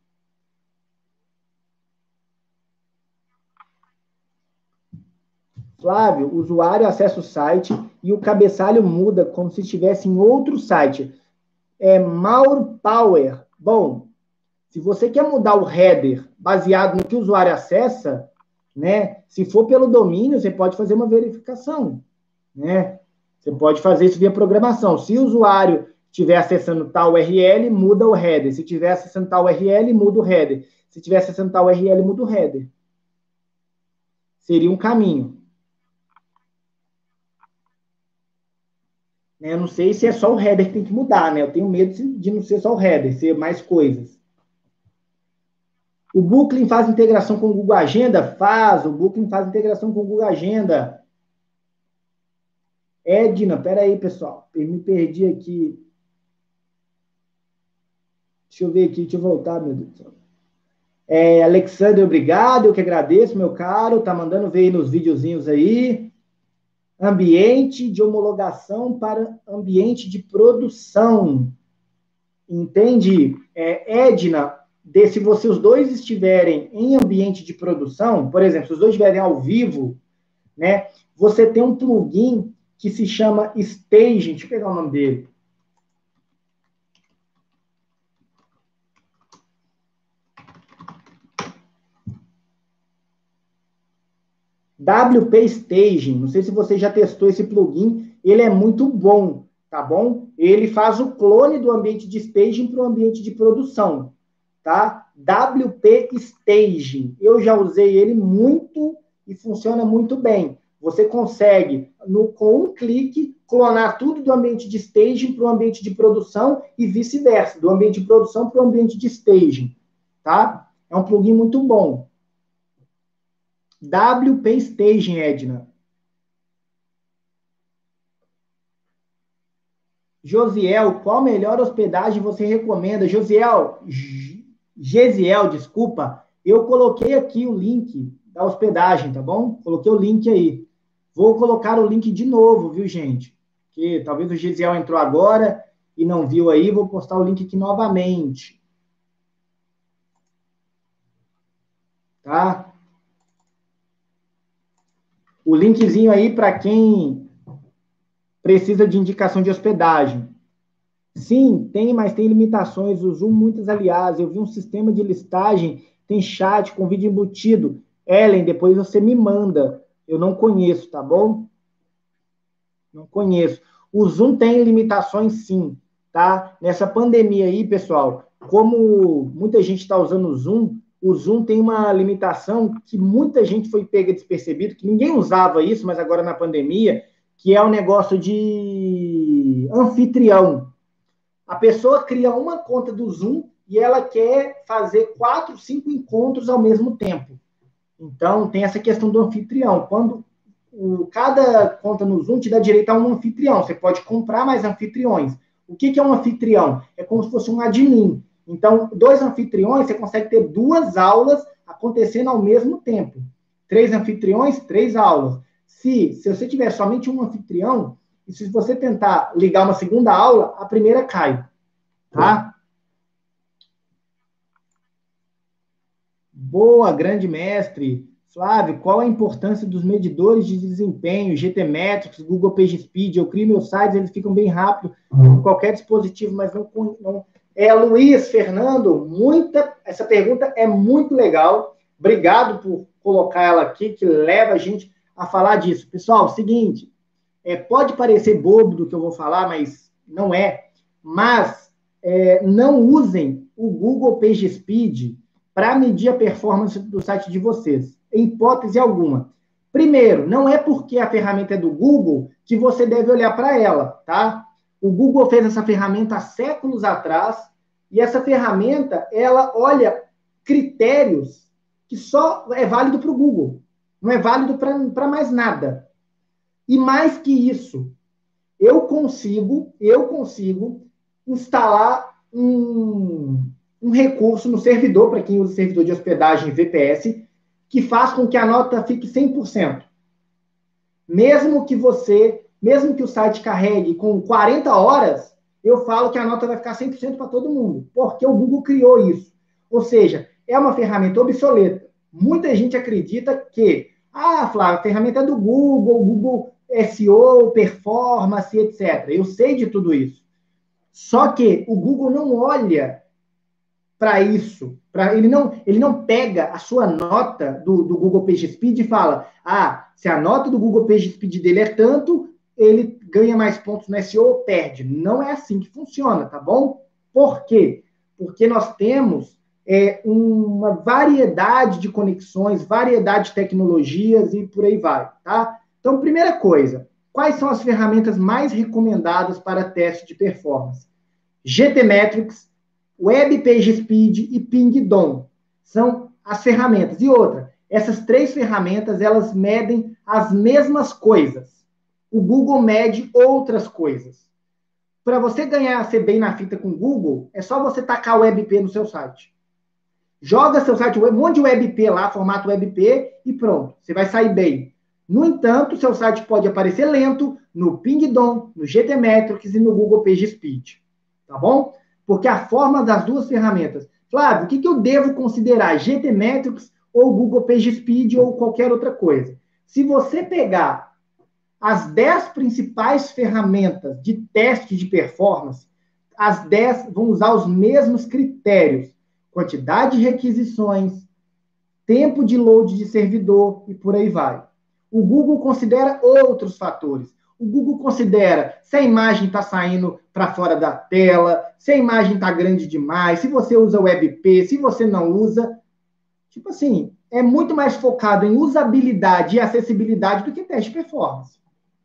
Flávio, o usuário acessa o site e o cabeçalho muda como se estivesse em outro site. É Mauro Power. Bom, se você quer mudar o header baseado no que o usuário acessa, né? Se for pelo domínio, você pode fazer uma verificação, né? Você pode fazer isso via programação. Se o usuário estiver acessando tal U R L, muda o header. Se estiver acessando tal U R L, muda o header. Se estiver acessando tal U R L, muda o header. Seria um caminho. Eu não sei se é só o header que tem que mudar, né? Eu tenho medo de não ser só o header, ser mais coisas. O Booking faz integração com o Google Agenda? Faz. O Booking faz integração com o Google Agenda. Edna, peraí, pessoal. Eu me perdi aqui. Deixa eu ver aqui, deixa eu voltar, meu Deus do céu. É, Alexandre, obrigado, eu que agradeço, meu caro. Tá mandando ver aí nos videozinhos aí. Ambiente de homologação para ambiente de produção. Entende? É, Edna, de, se você, os dois estiverem em ambiente de produção, por exemplo, se os dois estiverem ao vivo, né, você tem um plugin que se chama Staging, deixa eu pegar o nome dele. W P Staging, não sei se você já testou esse plugin, ele é muito bom, tá bom? Ele faz o clone do ambiente de staging para o ambiente de produção, tá? W P Staging, eu já usei ele muito e funciona muito bem. Você consegue, no, com um clique, clonar tudo do ambiente de staging para o ambiente de produção e vice-versa, do ambiente de produção para o ambiente de staging, tá? É um plugin muito bom. W P Staging, Edna. Josiel, qual melhor hospedagem você recomenda? Josiel, Gesiel, desculpa, eu coloquei aqui o link da hospedagem, tá bom? Coloquei o link aí. Vou colocar o link de novo, viu, gente? Porque talvez o Gesiel entrou agora e não viu aí, vou postar o link aqui novamente. Tá? O linkzinho aí para quem precisa de indicação de hospedagem. Sim, tem, mas tem limitações. O Zoom, muitas aliás. Eu vi um sistema de listagem, tem chat com vídeo embutido. Ellen, depois você me manda. Eu não conheço, tá bom? Não conheço. O Zoom tem limitações, sim, tá? Nessa pandemia aí, pessoal, como muita gente está usando o Zoom, o Zoom tem uma limitação que muita gente foi pega despercebido, que ninguém usava isso, mas agora na pandemia, que é o negócio de anfitrião. A pessoa cria uma conta do Zoom e ela quer fazer quatro, cinco encontros ao mesmo tempo. Então, tem essa questão do anfitrião. Quando o, cada conta no Zoom te dá direito a um anfitrião. Você pode comprar mais anfitriões. O que, que é um anfitrião? É como se fosse um admin. Então, dois anfitriões, você consegue ter duas aulas acontecendo ao mesmo tempo. Três anfitriões, três aulas. Se, se você tiver somente um anfitrião, e se você tentar ligar uma segunda aula, a primeira cai. Tá? Boa, grande mestre. Flávio, qual a importância dos medidores de desempenho, G T Metrix, Google PageSpeed? Eu crio meus sites, eles ficam bem rápido em qualquer dispositivo, mas não, não... É, Luiz, Fernando, muita... essa pergunta é muito legal. Obrigado por colocar ela aqui, que leva a gente a falar disso. Pessoal, seguinte, é, pode parecer bobo do que eu vou falar, mas não é. Mas é, não usem o Google PageSpeed para medir a performance do site de vocês, em hipótese alguma. Primeiro, não é porque a ferramenta é do Google que você deve olhar para ela, tá? O Google fez essa ferramenta há séculos atrás, e essa ferramenta, ela olha critérios que só é válido para o Google, não é válido para mais nada. E mais que isso, eu consigo, eu consigo instalar um, um recurso no servidor, para quem usa servidor de hospedagem V P S, que faz com que a nota fique cem por cento. Mesmo que você, mesmo que o site carregue com quarenta horas, eu falo que a nota vai ficar cem por cento para todo mundo, porque o Google criou isso. Ou seja, é uma ferramenta obsoleta. Muita gente acredita que, ah, Flávio, a ferramenta é do Google, Google S E O, performance, etcétera. Eu sei de tudo isso. Só que o Google não olha para isso. Pra, ele, não, ele não pega a sua nota do, do Google PageSpeed e fala, ah, se a nota do Google PageSpeed dele é tanto, ele ganha mais pontos no S E O ou perde. Não é assim que funciona, tá bom? Por quê? Porque nós temos é, uma variedade de conexões, variedade de tecnologias e por aí vai, tá? Então, primeira coisa, quais são as ferramentas mais recomendadas para teste de performance? G T Metrix, Web PageSpeed e Pingdom são as ferramentas. E outra, essas três ferramentas, elas medem as mesmas coisas. O Google mede outras coisas. Para você ganhar, ser bem na fita com o Google, é só você tacar o WebP no seu site. Joga seu site, um monte de WebP lá, formato WebP, e pronto, você vai sair bem. No entanto, seu site pode aparecer lento no Pingdom, no G T Metrix e no Google PageSpeed. Tá bom? Porque a forma das duas ferramentas. Flávio, o que, que eu devo considerar? G T Metrix ou Google PageSpeed ou qualquer outra coisa? Se você pegar as dez principais ferramentas de teste de performance, as dez vão usar os mesmos critérios. Quantidade de requisições, tempo de load de servidor e por aí vai. O Google considera outros fatores. O Google considera se a imagem está saindo para fora da tela, se a imagem está grande demais, se você usa WebP, se você não usa. Tipo assim, é muito mais focado em usabilidade e acessibilidade do que teste de performance.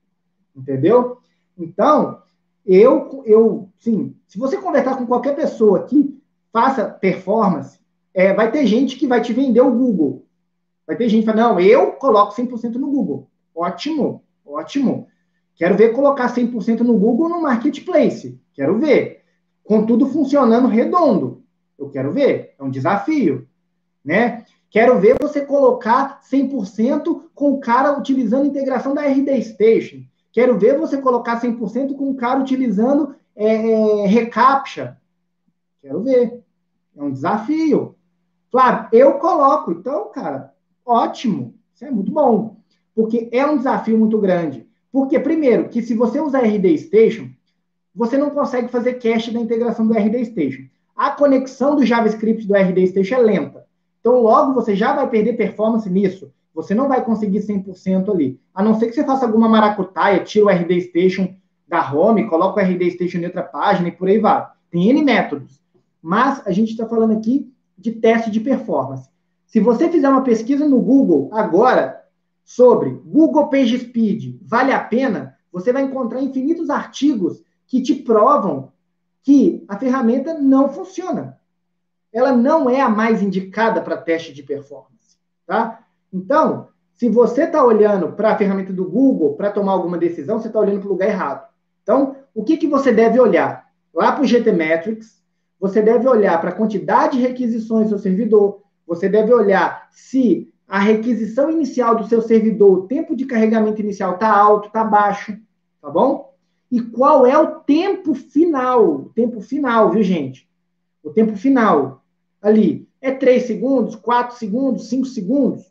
Entendeu? Então, eu, eu sim, se você conversar com qualquer pessoa que faça performance, é, vai ter gente que vai te vender o Google. Vai ter gente que fala, não, eu coloco cem por cento no Google. Ótimo, ótimo. Quero ver colocar cem por cento no Google no Marketplace. Quero ver. Com tudo funcionando redondo. Eu quero ver. É um desafio. Né? Quero ver você colocar cem por cento com o cara utilizando a integração da R D Station. Quero ver você colocar cem por cento com o cara utilizando é, é, reCAPTCHA. Quero ver. É um desafio. Flávio, eu coloco. Então, cara, ótimo. Isso é muito bom. Porque é um desafio muito grande. Porque, primeiro, que se você usar R D Station, você não consegue fazer cache da integração do R D Station. A conexão do JavaScript do R D Station é lenta. Então, logo, você já vai perder performance nisso. Você não vai conseguir cem por cento ali. A não ser que você faça alguma maracutaia, tira o R D Station da home, coloca o R D Station em outra página e por aí vai. Tem N métodos. Mas a gente está falando aqui de teste de performance. Se você fizer uma pesquisa no Google agora sobre Google PageSpeed, vale a pena, você vai encontrar infinitos artigos que te provam que a ferramenta não funciona. Ela não é a mais indicada para teste de performance. Tá? Então, se você está olhando para a ferramenta do Google para tomar alguma decisão, você está olhando para o lugar errado. Então, o que, que você deve olhar? Lá para o G T Metrix, você deve olhar para a quantidade de requisições do seu servidor, você deve olhar se a requisição inicial do seu servidor, o tempo de carregamento inicial está alto, está baixo, tá bom? E qual é o tempo final, o tempo final, viu, gente? O tempo final, ali, é três segundos, quatro segundos, cinco segundos?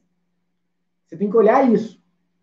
Você tem que olhar isso.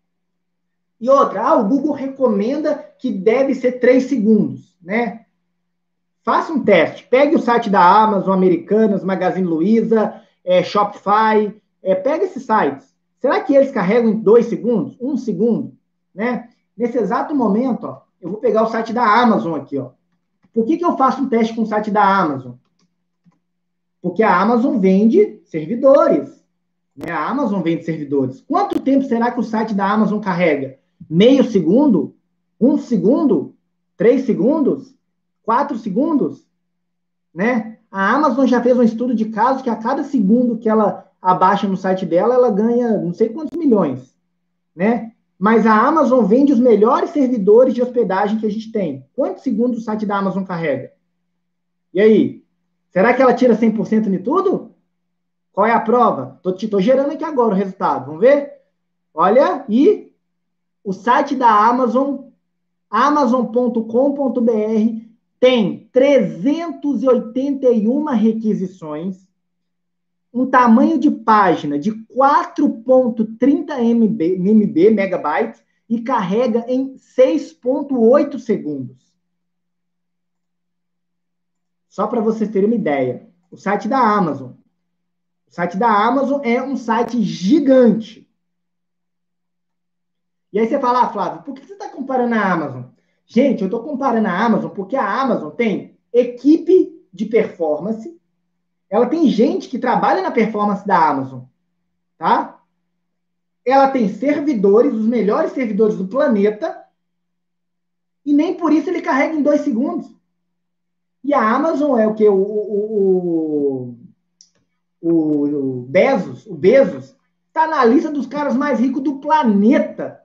E outra, ah, o Google recomenda que deve ser três segundos, né? Faça um teste. Pegue o site da Amazon, Americanas, Magazine Luiza, é, Shopify. É, pega esses sites. Será que eles carregam em dois segundos? Um segundo? Né? Nesse exato momento, ó, eu vou pegar o site da Amazon aqui. Ó. Por que, que eu faço um teste com o site da Amazon? Porque a Amazon vende servidores. Né? A Amazon vende servidores. Quanto tempo será que o site da Amazon carrega? Meio segundo? Um segundo? Três segundos? Quatro segundos? Né? A Amazon já fez um estudo de caso que a cada segundo que ela abaixa no site dela, ela ganha não sei quantos milhões. Né? Mas a Amazon vende os melhores servidores de hospedagem que a gente tem. Quantos segundos o site da Amazon carrega? E aí? Será que ela tira cem por cento de tudo? Qual é a prova? Estou gerando aqui agora o resultado. Vamos ver? Olha, e o site da Amazon, amazon ponto com ponto b r, tem trezentas e oitenta e uma requisições, um tamanho de página de quatro ponto trinta M B, megabytes, e carrega em seis ponto oito segundos. Só para vocês terem uma ideia. O site da Amazon. O site da Amazon é um site gigante. E aí você fala, ah, Flávio, por que você está comparando a Amazon? Gente, eu estou comparando a Amazon porque a Amazon tem equipe de performance, ela tem gente que trabalha na performance da Amazon, tá? Ela tem servidores, os melhores servidores do planeta, e nem por isso ele carrega em dois segundos. E a Amazon é o que? O, o, o, o Bezos, o Bezos, está na lista dos caras mais ricos do planeta.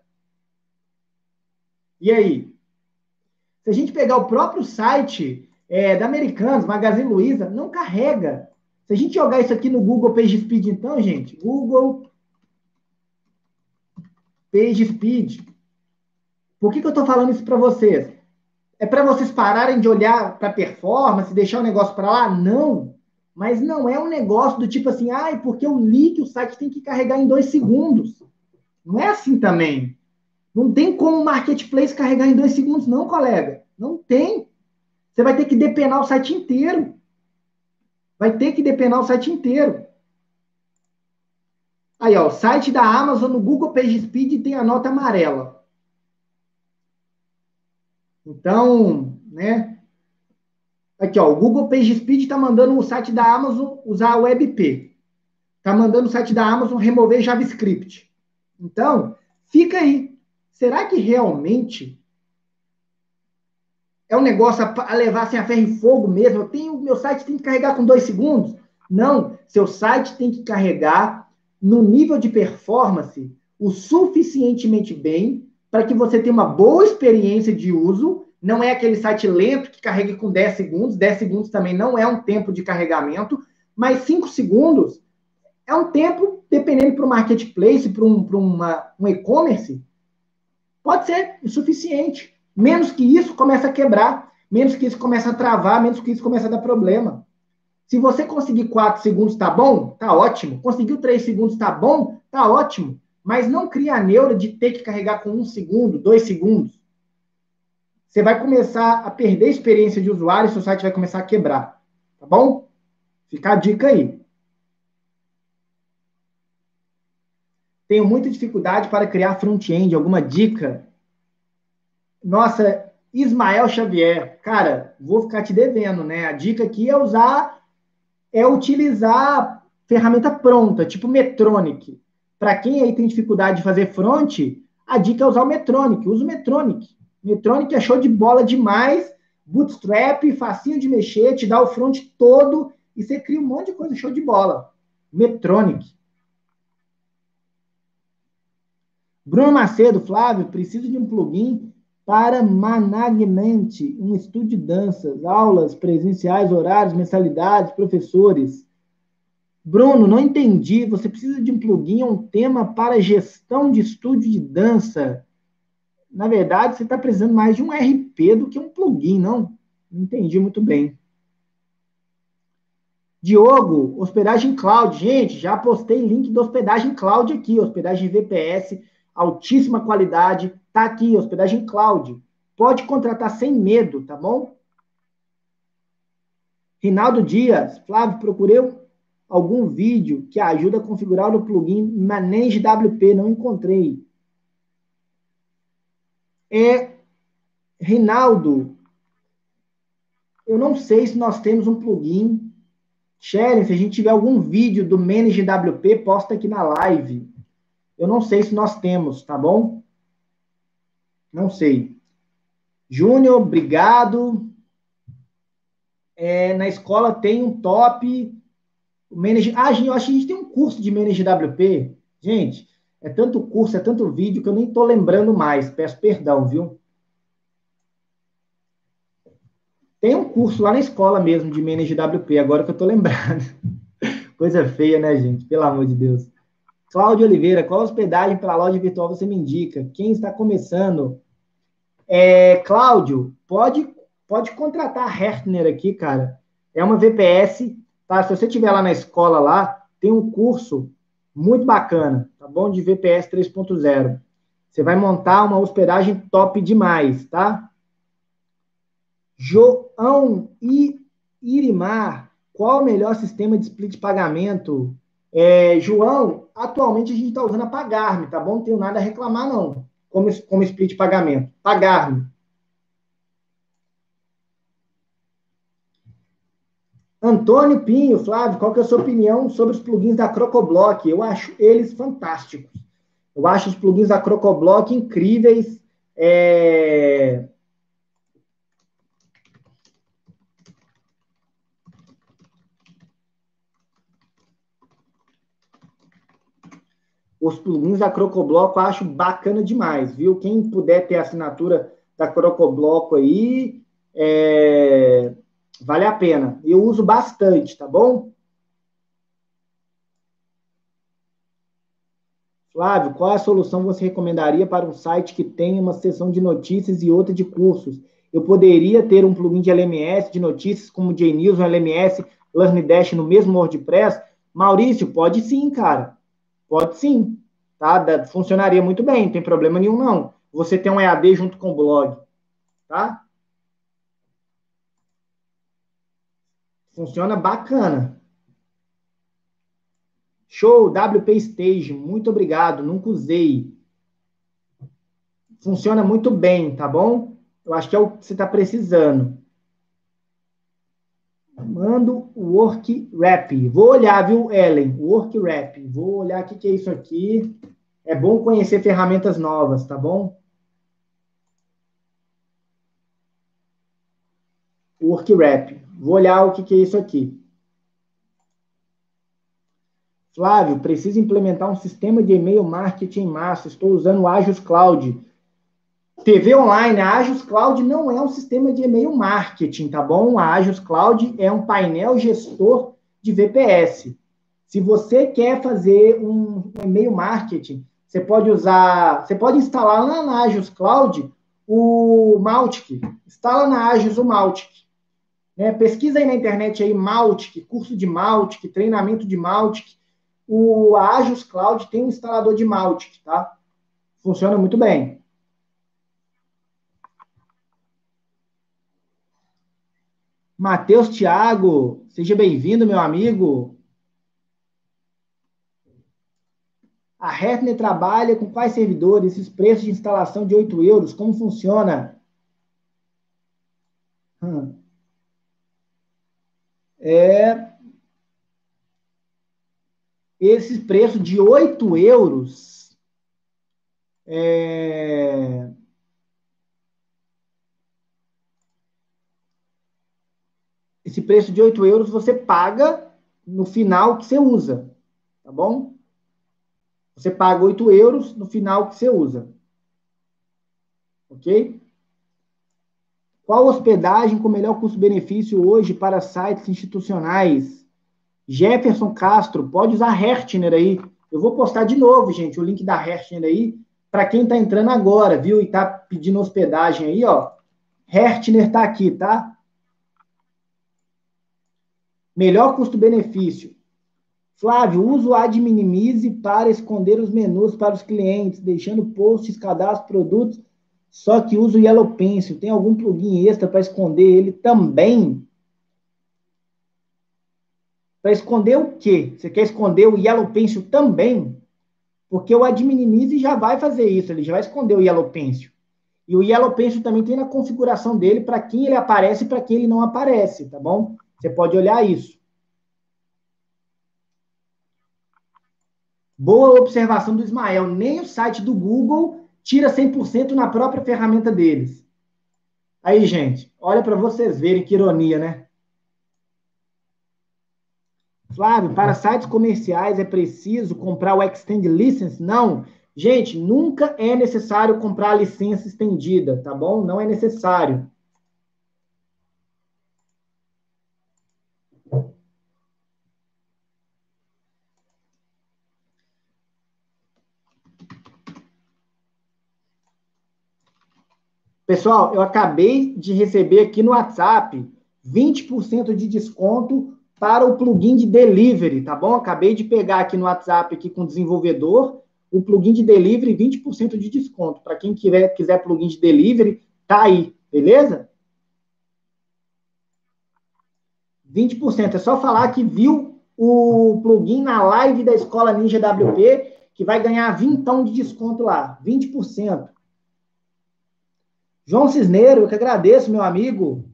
E aí? Se a gente pegar o próprio site é, da Americanas, Magazine Luiza, não carrega. Se a gente jogar isso aqui no Google PageSpeed, então, gente, Google PageSpeed. Por que, que eu estou falando isso para vocês? É para vocês pararem de olhar para a performance e deixar o negócio para lá? Não. Mas não é um negócio do tipo assim, ah, porque eu li que o site tem que carregar em dois segundos. Não é assim também. Não tem como o Marketplace carregar em dois segundos, não, colega. Não tem. Você vai ter que depenar o site inteiro. Vai ter que depenar o site inteiro. Aí, ó, o site da Amazon no Google PageSpeed tem a nota amarela. Então, né? Aqui, ó, o Google PageSpeed está mandando o site da Amazon usar a WebP. Está mandando o site da Amazon remover JavaScript. Então, fica aí. Será que realmente é um negócio a, a levar assim, a ferro e fogo mesmo? Eu tenho, meu site tem que carregar com dois segundos? Não, seu site tem que carregar no nível de performance o suficientemente bem para que você tenha uma boa experiência de uso. Não é aquele site lento que carregue com dez segundos. dez segundos também não é um tempo de carregamento, mas cinco segundos é um tempo, dependendo para o marketplace, para um, um e-commerce, pode ser o suficiente. Menos que isso, começa a quebrar. Menos que isso, começa a travar. Menos que isso, começa a dar problema. Se você conseguir quatro segundos, tá bom? Tá ótimo. Conseguiu três segundos, tá bom? Tá ótimo. Mas não cria a neura de ter que carregar com um segundo, dois segundos. Você vai começar a perder a experiência de usuário e seu site vai começar a quebrar. Tá bom? Fica a dica aí. Tenho muita dificuldade para criar front-end. Alguma dica? Nossa, Ismael Xavier, cara, vou ficar te devendo, né? A dica aqui é usar, é utilizar ferramenta pronta, tipo Metronic. Para quem aí tem dificuldade de fazer front, a dica é usar o Metronic. Usa o Metronic. Metronic é show de bola demais, bootstrap, facinho de mexer, te dá o front todo e você cria um monte de coisa show de bola. Metronic. Bruno Macedo, Flávio, preciso de um plugin para Management, um estudo de danças, aulas presenciais, horários, mensalidades, professores. Bruno, não entendi. Você precisa de um plugin, um tema para gestão de estúdio de dança. Na verdade, você está precisando mais de um R P do que um plugin, não? Não entendi muito bem. Diogo, hospedagem cloud. Gente, já postei link da hospedagem cloud aqui, hospedagem V P S, altíssima qualidade. Tá aqui, hospedagem cloud. Pode contratar sem medo, tá bom? Rinaldo Dias, Flávio, procurei algum vídeo que ajuda a configurar o plugin Manage W P, não encontrei. É, Rinaldo, eu não sei se nós temos um plugin. Sharon, se a gente tiver algum vídeo do Manage W P, posta aqui na live. Eu não sei se nós temos, tá bom? Não sei. Júnior, obrigado. É, na escola tem um top. Manage... Ah, eu acho que a gente tem um curso de Manage W P. Gente, é tanto curso, é tanto vídeo que eu nem estou lembrando mais. Peço perdão, viu? Tem um curso lá na escola mesmo de Manage W P, agora que eu estou lembrando. Coisa feia, né, gente? Pelo amor de Deus. Cláudio Oliveira, qual hospedagem para a loja virtual você me indica? Quem está começando? É, Cláudio, pode, pode contratar a Hertner aqui, cara. É uma V P S, tá? Se você estiver lá na escola lá, tem um curso muito bacana, tá bom? De V P S três ponto zero. Você vai montar uma hospedagem top demais, tá? João e Irimar, qual o melhor sistema de split de pagamento? É, João, atualmente a gente está usando a Pagar.me, tá bom? Não tenho nada a reclamar, não. Como, como split de pagamento. Pagar.me. Antônio Pinho, Flávio, qual que é a sua opinião sobre os plugins da Crocoblock? Eu acho eles fantásticos. Eu acho os plugins da Crocoblock incríveis. É... Os plugins da Crocoblock eu acho bacana demais, viu? Quem puder ter a assinatura da Crocoblock aí, é... vale a pena. Eu uso bastante, tá bom? Flávio, qual a solução você recomendaria para um site que tem uma seção de notícias e outra de cursos? Eu poderia ter um plugin de L M S, de notícias, como o JNews, um L M S, LearnDash no mesmo WordPress? Maurício, pode sim, cara. Pode sim. Tá? Funcionaria muito bem, não tem problema nenhum, não. Você tem um E A D junto com o blog. Tá? Funciona bacana. Show, W P Stage, muito obrigado, nunca usei. Funciona muito bem, tá bom? Eu acho que é o que você está precisando. Mando o Work Wrap. Vou olhar, viu, Ellen? Work Wrap. Vou olhar o que, que é isso aqui. É bom conhecer ferramentas novas, tá bom? Work Wrap. Vou olhar o que, que é isso aqui. Flávio, preciso implementar um sistema de e-mail marketing em massa. Estou usando o Agios Cloud. T V online, a Agios Cloud não é um sistema de e-mail marketing, tá bom? A Agios Cloud é um painel gestor de V P S. Se você quer fazer um e-mail marketing, você pode usar, você pode instalar lá na Agios Cloud o Mautic. Instala na Agios o Mautic. Né? Pesquisa aí na internet aí Mautic, curso de Mautic, treinamento de Mautic. O Agios Cloud tem um instalador de Mautic, tá? Funciona muito bem. Matheus Thiago, seja bem-vindo, meu amigo. A Hertner trabalha com quais servidores? Esses preços de instalação de oito euros, como funciona? Hum. É, esses preços de oito euros, é, esse preço de oito euros você paga no final que você usa, tá bom? Você paga oito euros no final que você usa. Ok? Qual hospedagem com melhor custo-benefício hoje para sites institucionais? Jefferson Castro, pode usar Hertner aí. Eu vou postar de novo, gente, o link da Hertner aí, para quem está entrando agora, viu? E está pedindo hospedagem aí, ó. Hertner está aqui, tá? Melhor custo-benefício. Flávio, uso o Ad Minimize para esconder os menus para os clientes, deixando posts, cadastro, produtos, só que uso o Yellow Pencil. Tem algum plugin extra para esconder ele também? Para esconder o quê? Você quer esconder o Yellow Pencil também? Porque o Ad Minimize já vai fazer isso, ele já vai esconder o Yellow Pencil. E o Yellow Pencil também tem na configuração dele para quem ele aparece e para quem ele não aparece, tá bom? Você pode olhar isso. Boa observação do Ismael. Nem o site do Google tira cem por cento na própria ferramenta deles. Aí, gente, olha para vocês verem que ironia, né? Flávio, para sites comerciais é preciso comprar o Extend License? Não. Gente, nunca é necessário comprar a licença estendida, tá bom? Não é necessário. Pessoal, eu acabei de receber aqui no WhatsApp vinte por cento de desconto para o plugin de delivery, tá bom? Acabei de pegar aqui no WhatsApp aqui com o desenvolvedor o plugin de delivery, vinte por cento de desconto. Para quem quiser, quiser plugin de delivery, tá aí, beleza? vinte por cento. É só falar que viu o plugin na live da Escola Ninja W P, que vai ganhar vintão de desconto lá, vinte por cento. João Cisneiro, eu que agradeço, meu amigo.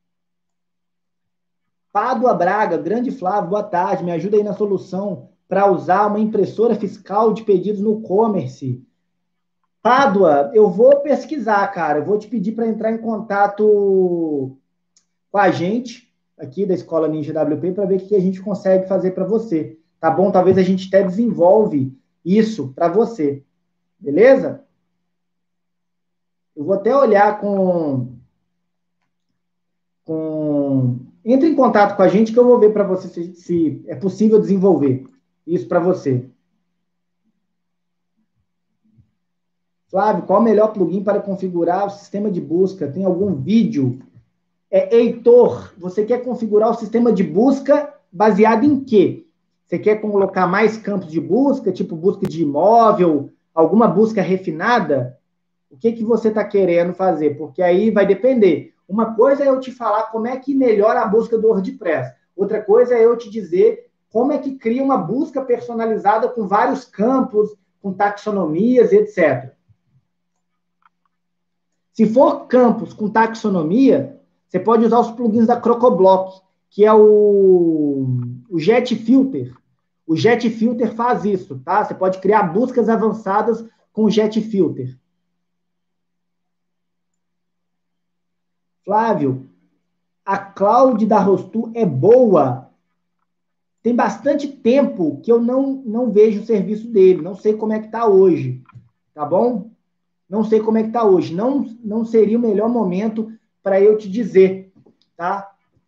Pádua Braga, grande Flávio, boa tarde. Me ajuda aí na solução para usar uma impressora fiscal de pedidos no e-commerce. Pádua, eu vou pesquisar, cara. Eu vou te pedir para entrar em contato com a gente aqui da Escola Ninja W P para ver o que a gente consegue fazer para você. Tá bom? Talvez a gente até desenvolve isso para você. Beleza? Eu vou até olhar com, com... Entre em contato com a gente que eu vou ver para você se, se é possível desenvolver isso para você. Flávio, qual o melhor plugin para configurar o sistema de busca? Tem algum vídeo? É, Heitor, você quer configurar o sistema de busca baseado em quê? Você quer colocar mais campos de busca, tipo busca de imóvel, alguma busca refinada? O que, que você está querendo fazer? Porque aí vai depender. Uma coisa é eu te falar como é que melhora a busca do WordPress. Outra coisa é eu te dizer como é que cria uma busca personalizada com vários campos, com taxonomias, etcétera. Se for campos com taxonomia, você pode usar os plugins da Crocoblock, que é o, o JetFilter. O JetFilter faz isso, tá? Você pode criar buscas avançadas com o JetFilter. Flávio, a cloud da Rostu é boa. Tem bastante tempo que eu não, não vejo o serviço dele. Não sei como é que está hoje, tá bom? Não sei como é que está hoje. Não, não seria o melhor momento para eu te dizer, tá?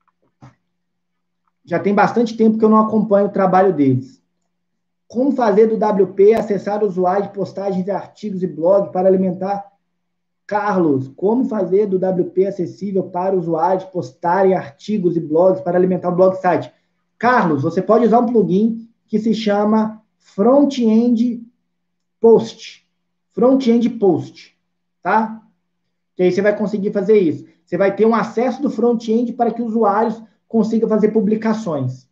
Já tem bastante tempo que eu não acompanho o trabalho deles. Como fazer do W P acessar o usuário de postagens de artigos e blog para alimentar... Carlos, como fazer do W P acessível para usuários postarem artigos e blogs para alimentar o blog site? Carlos, você pode usar um plugin que se chama Front-End Post. Front-End Post, tá? Que aí você vai conseguir fazer isso. Você vai ter um acesso do front-end para que usuários consigam fazer publicações.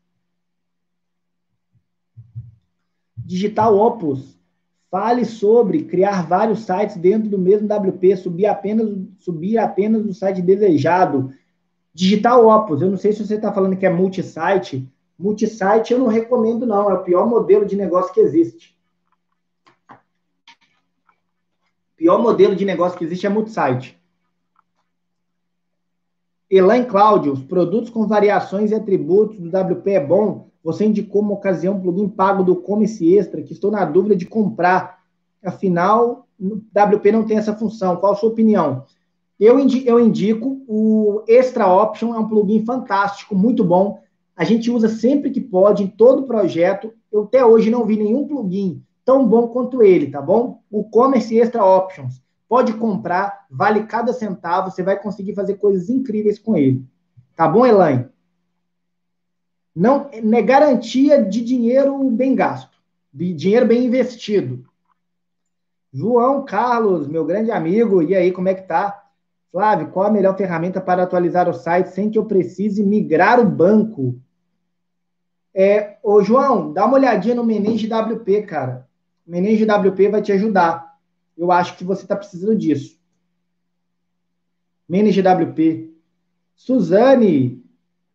Digital Opus. Fale sobre criar vários sites dentro do mesmo W P, subir apenas, subir apenas o site desejado. Digital Opus, eu não sei se você está falando que é multisite. Multisite eu não recomendo, não. É o pior modelo de negócio que existe. O pior modelo de negócio que existe é multisite. Elaine Cláudio, os produtos com variações e atributos do W P é bom. Você indicou uma ocasião um plugin pago do Commerce Extra, que estou na dúvida de comprar. Afinal, o W P não tem essa função. Qual a sua opinião? Eu indico, eu indico o Extra Option, é um plugin fantástico, muito bom. A gente usa sempre que pode, em todo projeto. Eu até hoje não vi nenhum plugin tão bom quanto ele, tá bom? O Commerce Extra Options. Pode comprar, vale cada centavo, você vai conseguir fazer coisas incríveis com ele. Tá bom, Elaine? Não, não é garantia de dinheiro bem gasto, de dinheiro bem investido. João Carlos, meu grande amigo, e aí, como é que tá? Flávio, qual a melhor ferramenta para atualizar o site sem que eu precise migrar o banco? É, ô, João, dá uma olhadinha no Manage W P, cara. O Manage W P vai te ajudar. Eu acho que você está precisando disso. Manage W P. Suzane,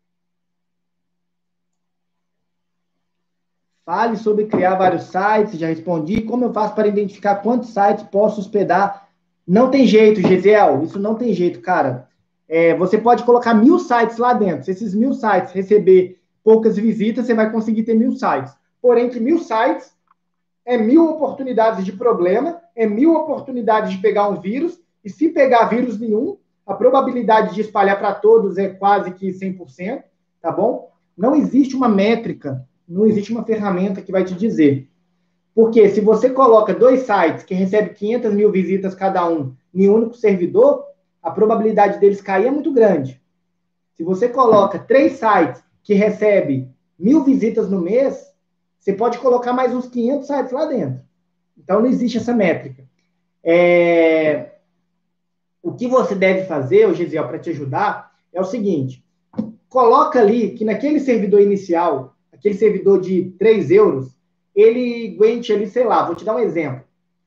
fale sobre criar vários sites, já respondi. Como eu faço para identificar quantos sites posso hospedar? Não tem jeito, Gesiel, isso não tem jeito, cara. É, você pode colocar mil sites lá dentro. Se esses mil sites receber poucas visitas, você vai conseguir ter mil sites. Porém, que mil sites é mil oportunidades de problema, é mil oportunidades de pegar um vírus, e se pegar vírus nenhum, a probabilidade de espalhar para todos é quase que cem por cento, tá bom? Não existe uma métrica, não existe uma ferramenta que vai te dizer. Porque se você coloca dois sites que recebem quinhentas mil visitas cada um em um único servidor, a probabilidade deles cair é muito grande. Se você coloca três sites que recebem mil visitas no mês, você pode colocar mais uns quinhentos sites lá dentro. Então, não existe essa métrica. É... O que você deve fazer, Gesiel, para te ajudar, é o seguinte. Coloca ali que naquele servidor inicial, aquele servidor de três euros, ele aguente ali, sei lá, vou te dar um exemplo.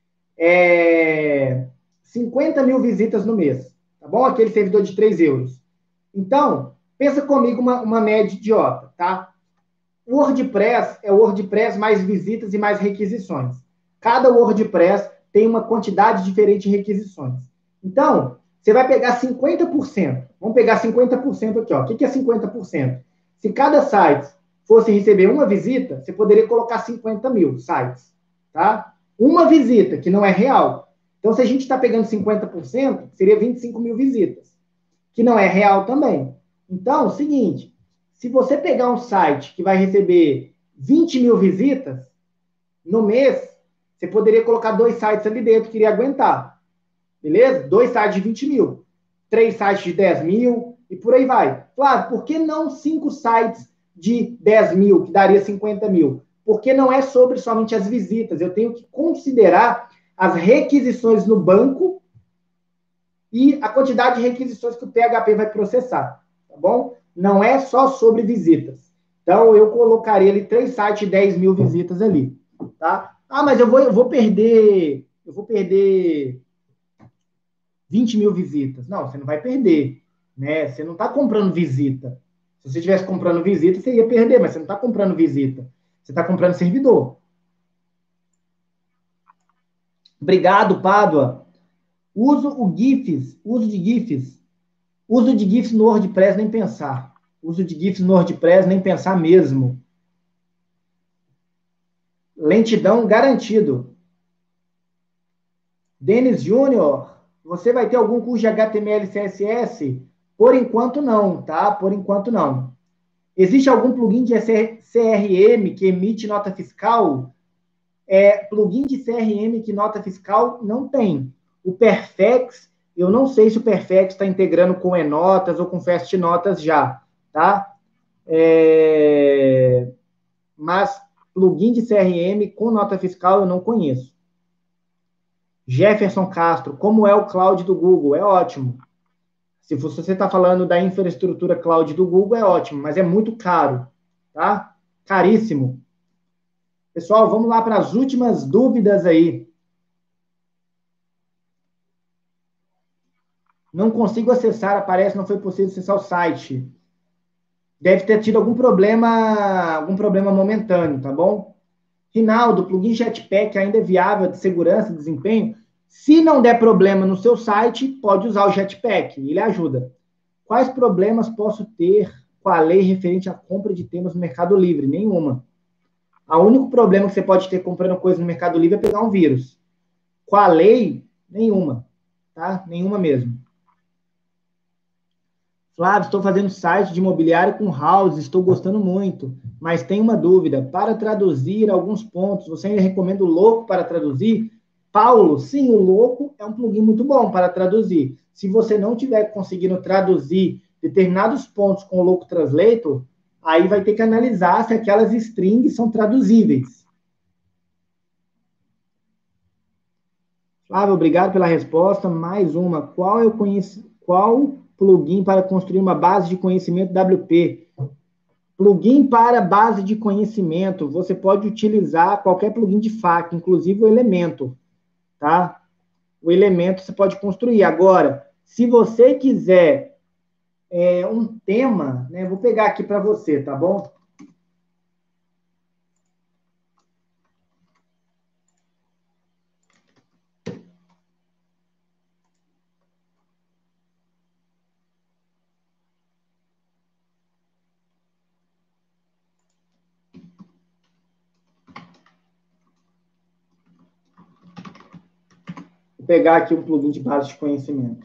É... cinquenta mil visitas no mês. Tá bom? Aquele servidor de três euros. Então, pensa comigo uma, uma média idiota, tá? O WordPress é o WordPress mais visitas e mais requisições. Cada WordPress tem uma quantidade diferente de requisições. Então, você vai pegar cinquenta por cento. Vamos pegar cinquenta por cento aqui. Ó. O que é cinquenta por cento? Se cada site fosse receber uma visita, você poderia colocar cinquenta mil sites. Tá? Uma visita, que não é real. Então, se a gente está pegando cinquenta por cento, seria vinte e cinco mil visitas, que não é real também. Então, é o seguinte, se você pegar um site que vai receber vinte mil visitas no mês, você poderia colocar dois sites ali dentro que iria aguentar. Beleza? Dois sites de vinte mil, três sites de dez mil e por aí vai. Claro, por que não cinco sites de dez mil, que daria cinquenta mil? Porque não é sobre somente as visitas. Eu tenho que considerar as requisições no banco e a quantidade de requisições que o P H P vai processar. Tá bom? Não é só sobre visitas. Então, eu colocaria ali três sites, dez mil visitas ali, tá? Ah, mas eu vou, eu vou perder, eu vou perder vinte mil visitas. Não, você não vai perder, né? Você não está comprando visita. Se você estivesse comprando visita, você ia perder, mas você não está comprando visita. Você está comprando servidor. Obrigado, Pádua. Uso o GIFs, uso de GIFs. Uso de GIFs no WordPress, nem pensar. Uso de GIFs no WordPress, nem pensar mesmo. Lentidão garantido. Denis Júnior, você vai ter algum curso de H T M L e C S S? Por enquanto não, tá? Por enquanto não. Existe algum plugin de C R M que emite nota fiscal? É, plugin de C R M que nota fiscal não tem. O Perfex, eu não sei se o Perfex está integrando com eNotas ou com Fast Notas já, tá? É... Mas plugin de C R M com nota fiscal eu não conheço. Jefferson Castro, como é o cloud do Google? É ótimo. Se você está falando da infraestrutura cloud do Google, é ótimo, mas é muito caro, tá? Caríssimo. Pessoal, vamos lá para as últimas dúvidas aí. Não consigo acessar, aparece, não foi possível acessar o site. Deve ter tido algum problema, algum problema momentâneo, tá bom? Rinaldo, plugin Jetpack ainda é viável de segurança e desempenho? Se não der problema no seu site, pode usar o Jetpack, ele ajuda. Quais problemas posso ter com a lei referente à compra de temas no Mercado Livre? Nenhuma. O único problema que você pode ter comprando coisa no Mercado Livre é pegar um vírus. Com a lei, nenhuma. Tá? Nenhuma mesmo. Flávio, estou fazendo site de imobiliário com house, estou gostando muito, mas tenho uma dúvida. Para traduzir alguns pontos, você ainda recomenda o Louco para traduzir? Paulo, sim, o Louco é um plugin muito bom para traduzir. Se você não tiver conseguindo traduzir determinados pontos com o Louco Translator, aí vai ter que analisar se aquelas strings são traduzíveis. Flávio, obrigado pela resposta. Mais uma. Qual eu conheço? Qual plugin para construir uma base de conhecimento W P? Plugin para base de conhecimento. Você pode utilizar qualquer plugin de faca, inclusive o Elemento, tá? O Elemento você pode construir. Agora, se você quiser é, um tema, né? Vou pegar aqui para você, tá bom? Vou pegar aqui um plugin de base de conhecimento.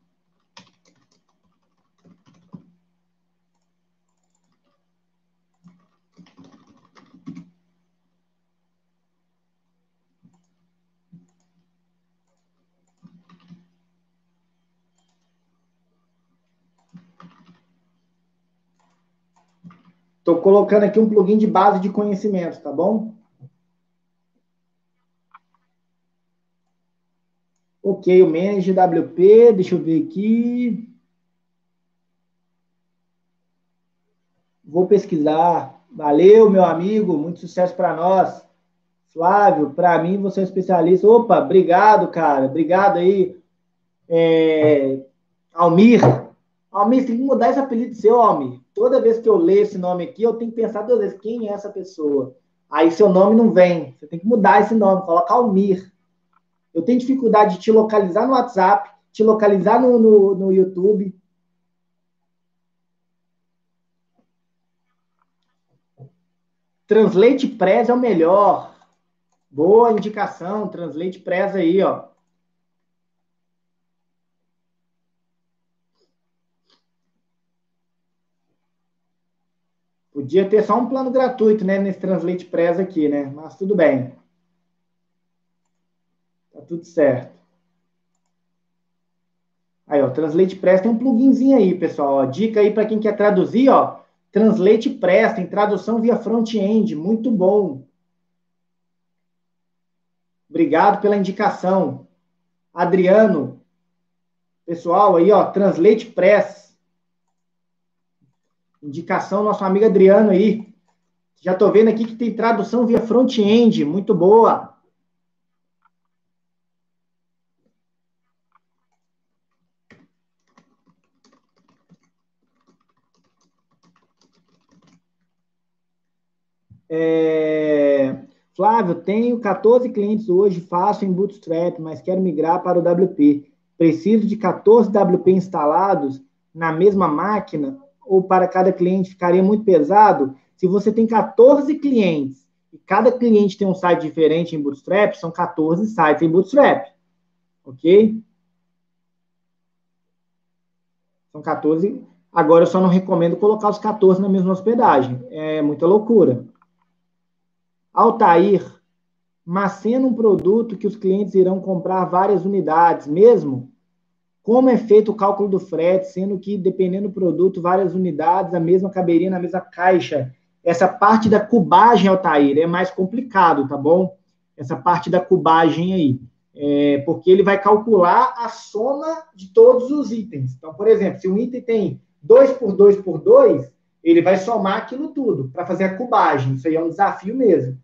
Estou colocando aqui um plugin de base de conhecimento, tá bom? Ok, o Manage W P, deixa eu ver aqui. Vou pesquisar. Valeu, meu amigo, muito sucesso para nós. Flávio, para mim você é um especialista. Opa, obrigado, cara. Obrigado aí. É... Almir. Almir, você tem que mudar esse apelido seu, Almir. Toda vez que eu leio esse nome aqui, eu tenho que pensar duas vezes quem é essa pessoa. Aí seu nome não vem. Você tem que mudar esse nome, colocar Almir. Eu tenho dificuldade de te localizar no WhatsApp, te localizar no, no, no YouTube. Translate Press é o melhor. Boa indicação, Translate Press aí, ó. Podia ter só um plano gratuito, né, nesse Translate Press aqui, né? Mas tudo bem. Tá tudo certo. Aí, ó, Translate Press tem um pluginzinho aí, pessoal. Ó, dica aí para quem quer traduzir, ó. Translate Press tem tradução via front-end, muito bom. Obrigado pela indicação. Adriano, pessoal aí, ó, Translate Press. Indicação, nosso amigo Adriano aí. Já estou vendo aqui que tem tradução via front-end, muito boa. É... Flávio, tenho quatorze clientes hoje, faço em Bootstrap, mas quero migrar para o W P. Preciso de quatorze W P instalados na mesma máquina ou para cada cliente ficaria muito pesado? Se você tem quatorze clientes e cada cliente tem um site diferente em Bootstrap, são quatorze sites em Bootstrap, ok? São quatorze. Agora, eu só não recomendo colocar os quatorze na mesma hospedagem. É muita loucura. Altair, mas sendo um produto que os clientes irão comprar várias unidades mesmo, como é feito o cálculo do frete, sendo que, dependendo do produto, várias unidades, a mesma caberia na mesma caixa. Essa parte da cubagem, Altair, é mais complicado, tá bom? Essa parte da cubagem aí. É, porque ele vai calcular a soma de todos os itens. Então, por exemplo, se um item tem dois por dois por dois, ele vai somar aquilo tudo para fazer a cubagem. Isso aí é um desafio mesmo.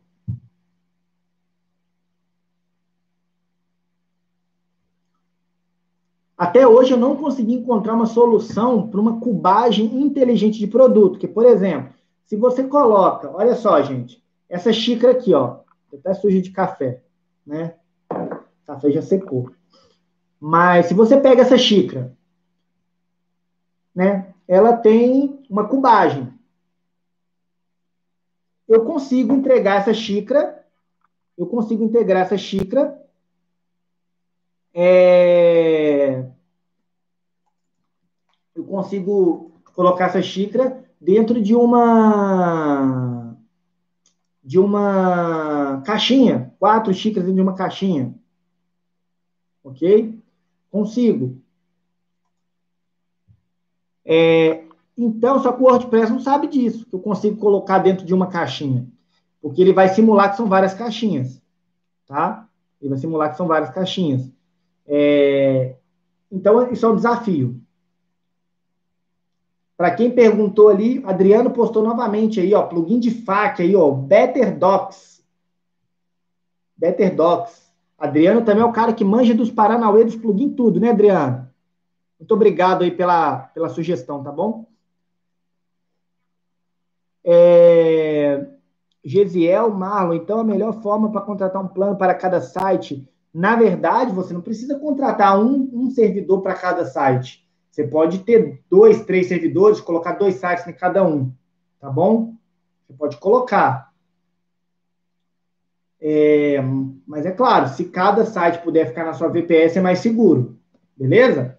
Até hoje eu não consegui encontrar uma solução para uma cubagem inteligente de produto. Que, por exemplo, se você coloca, olha só, gente, essa xícara aqui, ó, até suja de café, né? O café já secou. Mas se você pega essa xícara, né? Ela tem uma cubagem. Eu consigo entregar essa xícara, eu consigo integrar essa xícara, é... eu consigo colocar essa xícara dentro de uma de uma caixinha, quatro xícaras dentro de uma caixinha, ok? Consigo. É, então, só que o WordPress não sabe disso, que eu consigo colocar dentro de uma caixinha, porque ele vai simular que são várias caixinhas, tá? Ele vai simular que são várias caixinhas. É, então, isso é um desafio. Para quem perguntou ali, Adriano postou novamente aí, ó, plugin de F A Q aí, ó, Better Docs. Better Docs. Adriano também é o cara que manja dos Paranauê dos plugins tudo, né, Adriano? Muito obrigado aí pela, pela sugestão, tá bom? É... Gesiel, Marlon, então a melhor forma para contratar um plano para cada site, na verdade, você não precisa contratar um, um servidor para cada site. Você pode ter dois, três servidores, colocar dois sites em cada um, tá bom? Você pode colocar. É, mas é claro, se cada site puder ficar na sua V P S, é mais seguro. Beleza?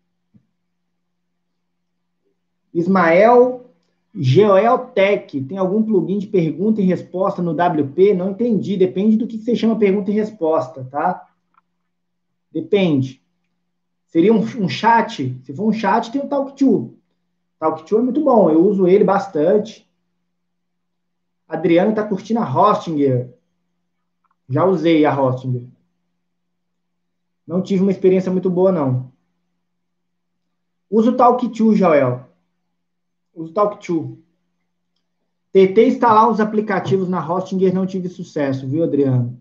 Ismael Geoeltech, tem algum plugin de pergunta e resposta no W P? Não entendi, depende do que você chama pergunta e resposta, tá? Depende. Seria um, um chat? Se for um chat, tem o TalkTo. TalkTo é muito bom, eu uso ele bastante. Adriano está curtindo a Hostinger. Já usei a Hostinger. Não tive uma experiência muito boa, não. Uso o TalkTo, Joel. Uso o TalkTo. Tentei instalar os aplicativos na Hostinger, não tive sucesso, viu, Adriano?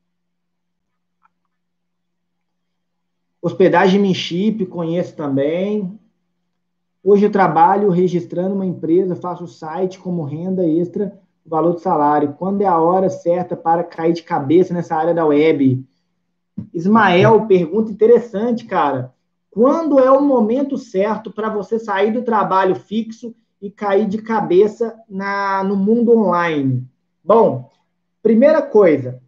Hospedagem Minship, conheço também. Hoje eu trabalho registrando uma empresa, faço site como renda extra, valor de salário. Quando é a hora certa para cair de cabeça nessa área da web? Ismael, pergunta interessante, cara. Quando é o momento certo para você sair do trabalho fixo e cair de cabeça na, no mundo online? Bom, primeira coisa,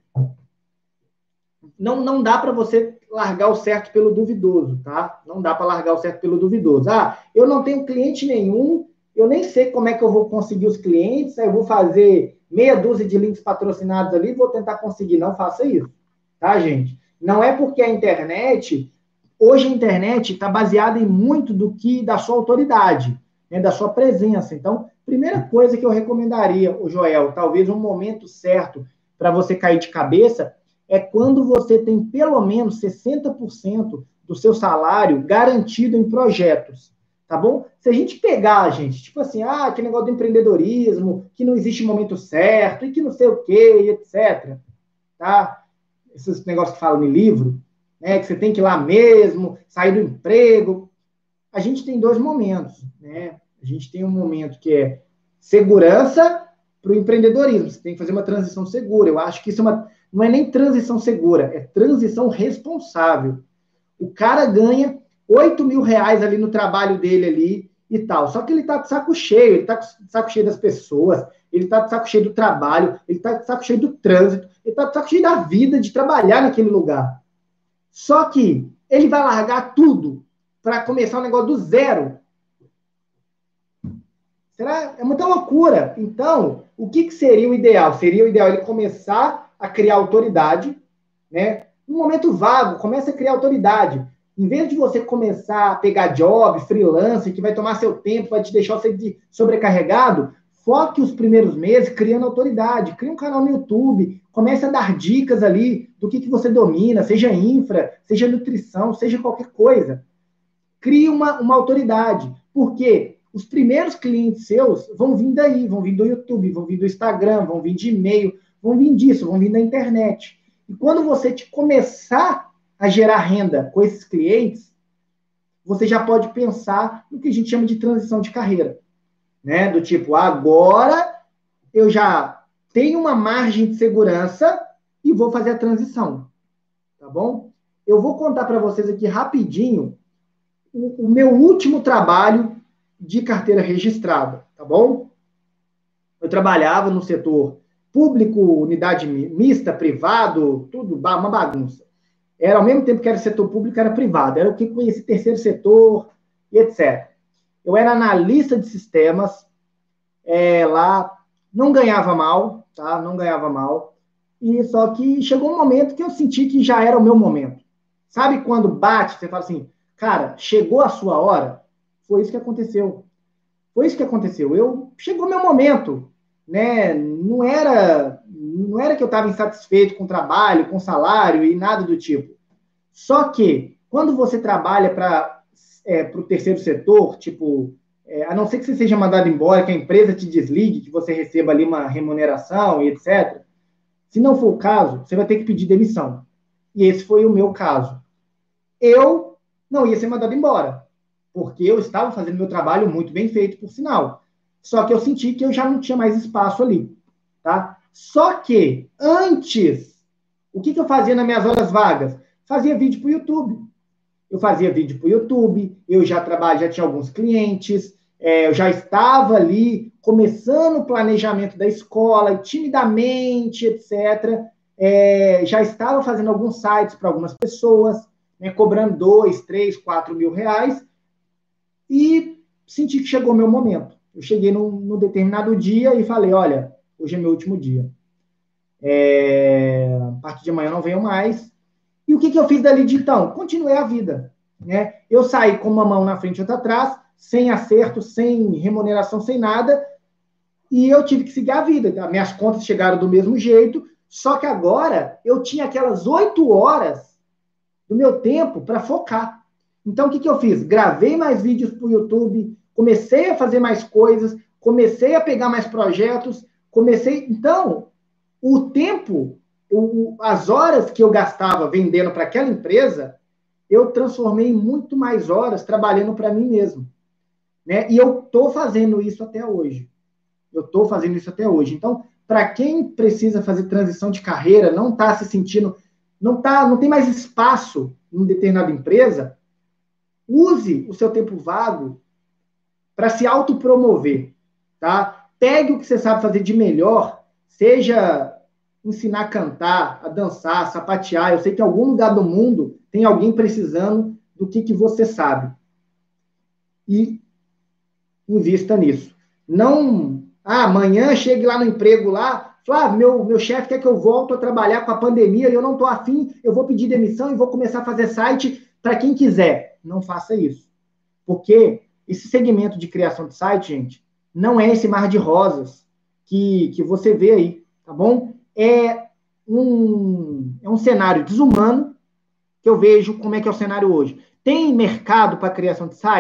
não, não dá para você largar o certo pelo duvidoso, tá? Não dá para largar o certo pelo duvidoso. Ah, eu não tenho cliente nenhum, eu nem sei como é que eu vou conseguir os clientes, aí eu vou fazer meia dúzia de links patrocinados ali, vou tentar conseguir. Não faça isso, tá, gente? Não é porque a internet, hoje a internet está baseada em muito do que da sua autoridade, né, da sua presença. Então, primeira coisa que eu recomendaria, o Joel, talvez um momento certo para você cair de cabeça, é quando você tem pelo menos sessenta por cento do seu salário garantido em projetos. tá bom? Se a gente pegar, gente, tipo assim, ah, que negócio do empreendedorismo, que não existe momento certo, e que não sei o quê, etcétera, tá? Esses negócios que falam no livro, né, que você tem que ir lá mesmo, sair do emprego. A gente tem dois momentos, né? A gente tem um momento que é segurança para o empreendedorismo. Você tem que fazer uma transição segura. Eu acho que isso é uma, não é nem transição segura, é transição responsável. O cara ganha oito mil reais ali no trabalho dele ali e tal. Só que ele tá de saco cheio, ele tá de saco cheio das pessoas, ele tá de saco cheio do trabalho, ele tá de saco cheio do trânsito, ele tá de saco cheio da vida, de trabalhar naquele lugar. Só que ele vai largar tudo para começar um negócio do zero. Será? É muita loucura. Então, o que, que seria o ideal? Seria o ideal ele começar a criar autoridade, né? Um momento vago, começa a criar autoridade. Em vez de você começar a pegar job, freelance, que vai tomar seu tempo, vai te deixar você sobrecarregado, foque os primeiros meses criando autoridade. Crie um canal no YouTube, comece a dar dicas ali do que, que você domina, seja infra, seja nutrição, seja qualquer coisa. Crie uma, uma autoridade. Por quê? Os primeiros clientes seus vão vir daí, vão vir do YouTube, vão vir do Instagram, vão vir de e-mail, vão vir disso, vão vir da internet. E quando você te começar a gerar renda com esses clientes, você já pode pensar no que a gente chama de transição de carreira. Né? Do tipo, agora eu já tenho uma margem de segurança e vou fazer a transição. Tá bom? Eu vou contar para vocês aqui rapidinho o, o meu último trabalho de carteira registrada, tá bom? Eu trabalhava no setor público, unidade mista, privado, tudo, uma bagunça. Era ao mesmo tempo que era setor público, era privado. Era o que conhecia terceiro setor e etcétera. Eu era analista de sistemas, é, lá, não ganhava mal, tá? Não ganhava mal. E só que chegou um momento que eu senti que já era o meu momento. Sabe quando bate, você fala assim, cara, chegou a sua hora? Foi isso que aconteceu. Foi isso que aconteceu. Eu chegou meu momento, né? Não era, não era que eu estava insatisfeito com o trabalho, com o salário e nada do tipo. Só que quando você trabalha para é, o terceiro setor, tipo, é, a não ser que você seja mandado embora, que a empresa te desligue, que você receba ali uma remuneração e etcétera. Se não for o caso, você vai ter que pedir demissão. E esse foi o meu caso. Eu não ia ser mandado embora, porque eu estava fazendo meu trabalho muito bem feito, por sinal. Só que eu senti que eu já não tinha mais espaço ali, tá? Só que, antes, o que, que eu fazia nas minhas horas vagas? Fazia vídeo para o YouTube. Eu fazia vídeo para o YouTube, eu já trabalhava, já tinha alguns clientes, é, eu já estava ali começando o planejamento da escola, e timidamente, etcétera. É, já estava fazendo alguns sites para algumas pessoas, né, cobrando dois, três, quatro mil reais, e senti que chegou o meu momento. Eu cheguei num, num determinado dia e falei, olha, hoje é meu último dia. É, a partir de amanhã eu não venho mais. E o que, que eu fiz dali de então? Continuei a vida. Né? Eu saí com uma mão na frente e outra atrás, sem acerto, sem remuneração, sem nada, e eu tive que seguir a vida. Minhas contas chegaram do mesmo jeito, só que agora eu tinha aquelas oito horas do meu tempo para focar. Então, o que, que eu fiz? Gravei mais vídeos para o YouTube, comecei a fazer mais coisas, comecei a pegar mais projetos, comecei... Então, o tempo, o, as horas que eu gastava vendendo para aquela empresa, eu transformei em muito mais horas trabalhando para mim mesmo. Né? E eu estou fazendo isso até hoje. Eu estou fazendo isso até hoje. Então, para quem precisa fazer transição de carreira, não está se sentindo... Não, tá, não tem mais espaço em determinada empresa, use o seu tempo vago para se autopromover, tá? Pegue o que você sabe fazer de melhor, seja ensinar a cantar, a dançar, a sapatear. Eu sei que em algum lugar do mundo tem alguém precisando do que, que você sabe. E invista nisso. Não, ah, amanhã chegue lá no emprego lá, ah, meu, meu chefe quer que eu volte a trabalhar com a pandemia e eu não estou afim, eu vou pedir demissão e vou começar a fazer site para quem quiser. Não faça isso. Porque esse segmento de criação de site, gente, não é esse mar de rosas que, que você vê aí, tá bom? É um, é um cenário desumano que eu vejo como é que é o cenário hoje. Tem mercado para criação de sites?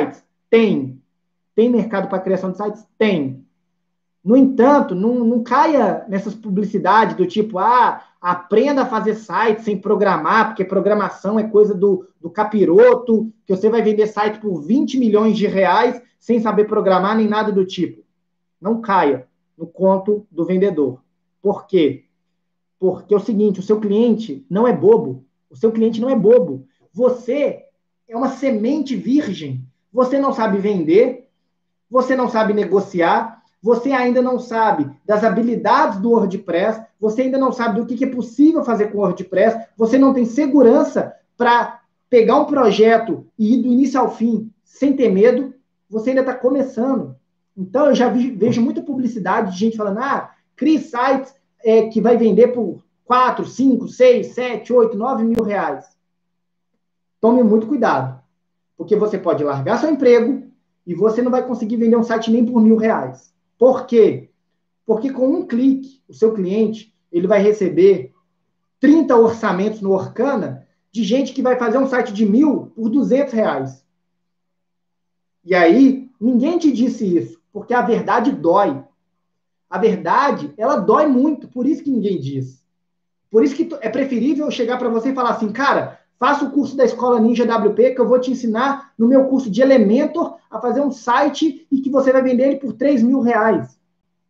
Tem. Tem mercado para criação de sites? Tem. No entanto, não, não caia nessas publicidades do tipo, ah, aprenda a fazer site sem programar, porque programação é coisa do, do capiroto, que você vai vender site por vinte milhões de reais sem saber programar nem nada do tipo. Não caia no conto do vendedor. Por quê? Porque é o seguinte, o seu cliente não é bobo. O seu cliente não é bobo. Você é uma semente virgem. Você não sabe vender, você não sabe negociar, você ainda não sabe das habilidades do WordPress, você ainda não sabe do que é possível fazer com o WordPress, você não tem segurança para pegar um projeto e ir do início ao fim sem ter medo, você ainda está começando. Então, eu já vi, vejo muita publicidade de gente falando, ah, crie sites é, que vai vender por quatro, cinco, seis, sete, oito, nove mil reais. Tome muito cuidado, porque você pode largar seu emprego e você não vai conseguir vender um site nem por mil reais. Por quê? Porque com um clique, o seu cliente ele vai receber trinta orçamentos no Orkana de gente que vai fazer um site de mil por duzentos reais. E aí, ninguém te disse isso, porque a verdade dói. A verdade, ela dói muito, por isso que ninguém diz. Por isso que é preferível eu chegar para você e falar assim, cara, faça o curso da Escola Ninja W P, que eu vou te ensinar no meu curso de Elementor a fazer um site e que você vai vender ele por três mil reais.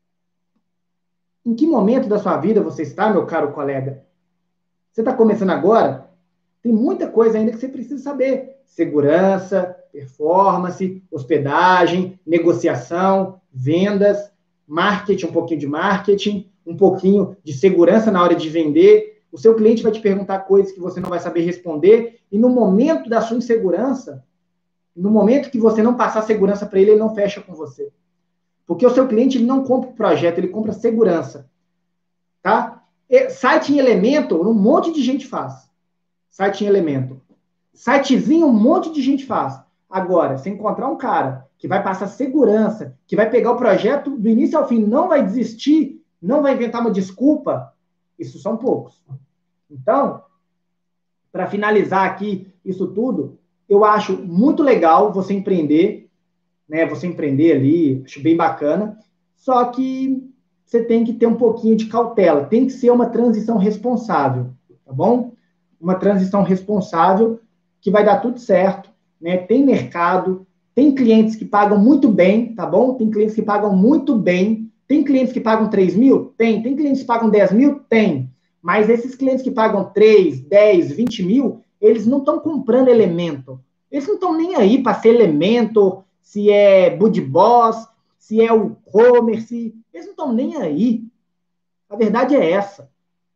Em que momento da sua vida você está, meu caro colega? Você está começando agora? Tem muita coisa ainda que você precisa saber. Segurança, performance, hospedagem, negociação, vendas, marketing, um pouquinho de marketing, um pouquinho de segurança na hora de vender. O seu cliente vai te perguntar coisas que você não vai saber responder, e no momento da sua insegurança, no momento que você não passar segurança para ele, ele não fecha com você. Porque o seu cliente ele não compra o projeto, ele compra segurança. Tá? E, site em Elementor, um monte de gente faz. Site em Elementor. Sitezinho, um monte de gente faz. Agora, se encontrar um cara que vai passar segurança, que vai pegar o projeto do início ao fim, não vai desistir, não vai inventar uma desculpa, isso são poucos. Então, para finalizar aqui isso tudo, eu acho muito legal você empreender, né? Você empreender ali, acho bem bacana, só que você tem que ter um pouquinho de cautela, tem que ser uma transição responsável, tá bom? Uma transição responsável que vai dar tudo certo, né? Tem mercado, tem clientes que pagam muito bem, tá bom? Tem clientes que pagam muito bem, tem clientes que pagam três mil? Tem. Tem clientes que pagam dez mil? Tem. Mas esses clientes que pagam três, dez, vinte mil, eles não estão comprando Elementor. Eles não estão nem aí para ser Elementor, se é Budboss, se é o Commerce, eles não estão nem aí. A verdade é essa.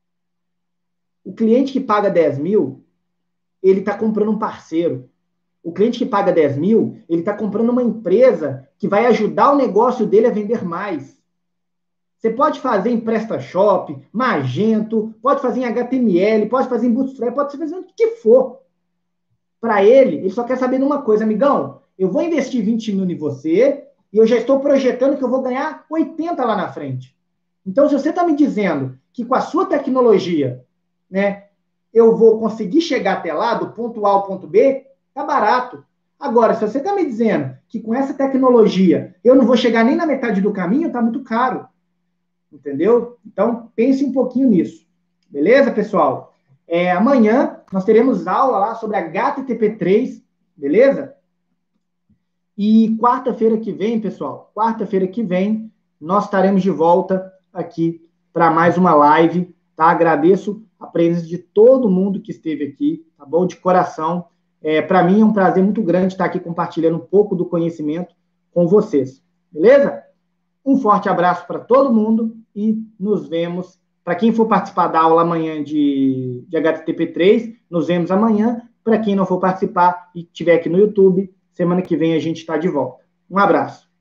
O cliente que paga dez mil, ele está comprando um parceiro. O cliente que paga dez mil, ele está comprando uma empresa que vai ajudar o negócio dele a vender mais. Você pode fazer em PrestaShop, Magento, pode fazer em H T M L, pode fazer em Bootstrap, pode fazer o que for. Para ele, ele só quer saber de uma coisa, amigão, eu vou investir vinte mil em você e eu já estou projetando que eu vou ganhar oitenta lá na frente. Então, se você está me dizendo que com a sua tecnologia, né, eu vou conseguir chegar até lá, do ponto A ao ponto B, tá barato. Agora, se você está me dizendo que com essa tecnologia eu não vou chegar nem na metade do caminho, tá muito caro. Entendeu? Então, pense um pouquinho nisso. Beleza, pessoal? É, amanhã nós teremos aula lá sobre H T T P três, beleza? E quarta-feira que vem, pessoal, quarta-feira que vem, nós estaremos de volta aqui para mais uma live, tá? Agradeço a presença de todo mundo que esteve aqui, tá bom? De coração. É, para mim é um prazer muito grande estar aqui compartilhando um pouco do conhecimento com vocês. Beleza? Um forte abraço para todo mundo e nos vemos. Para quem for participar da aula amanhã de, de H T T P três, nos vemos amanhã. Para quem não for participar e estiver aqui no YouTube, semana que vem a gente está de volta. Um abraço.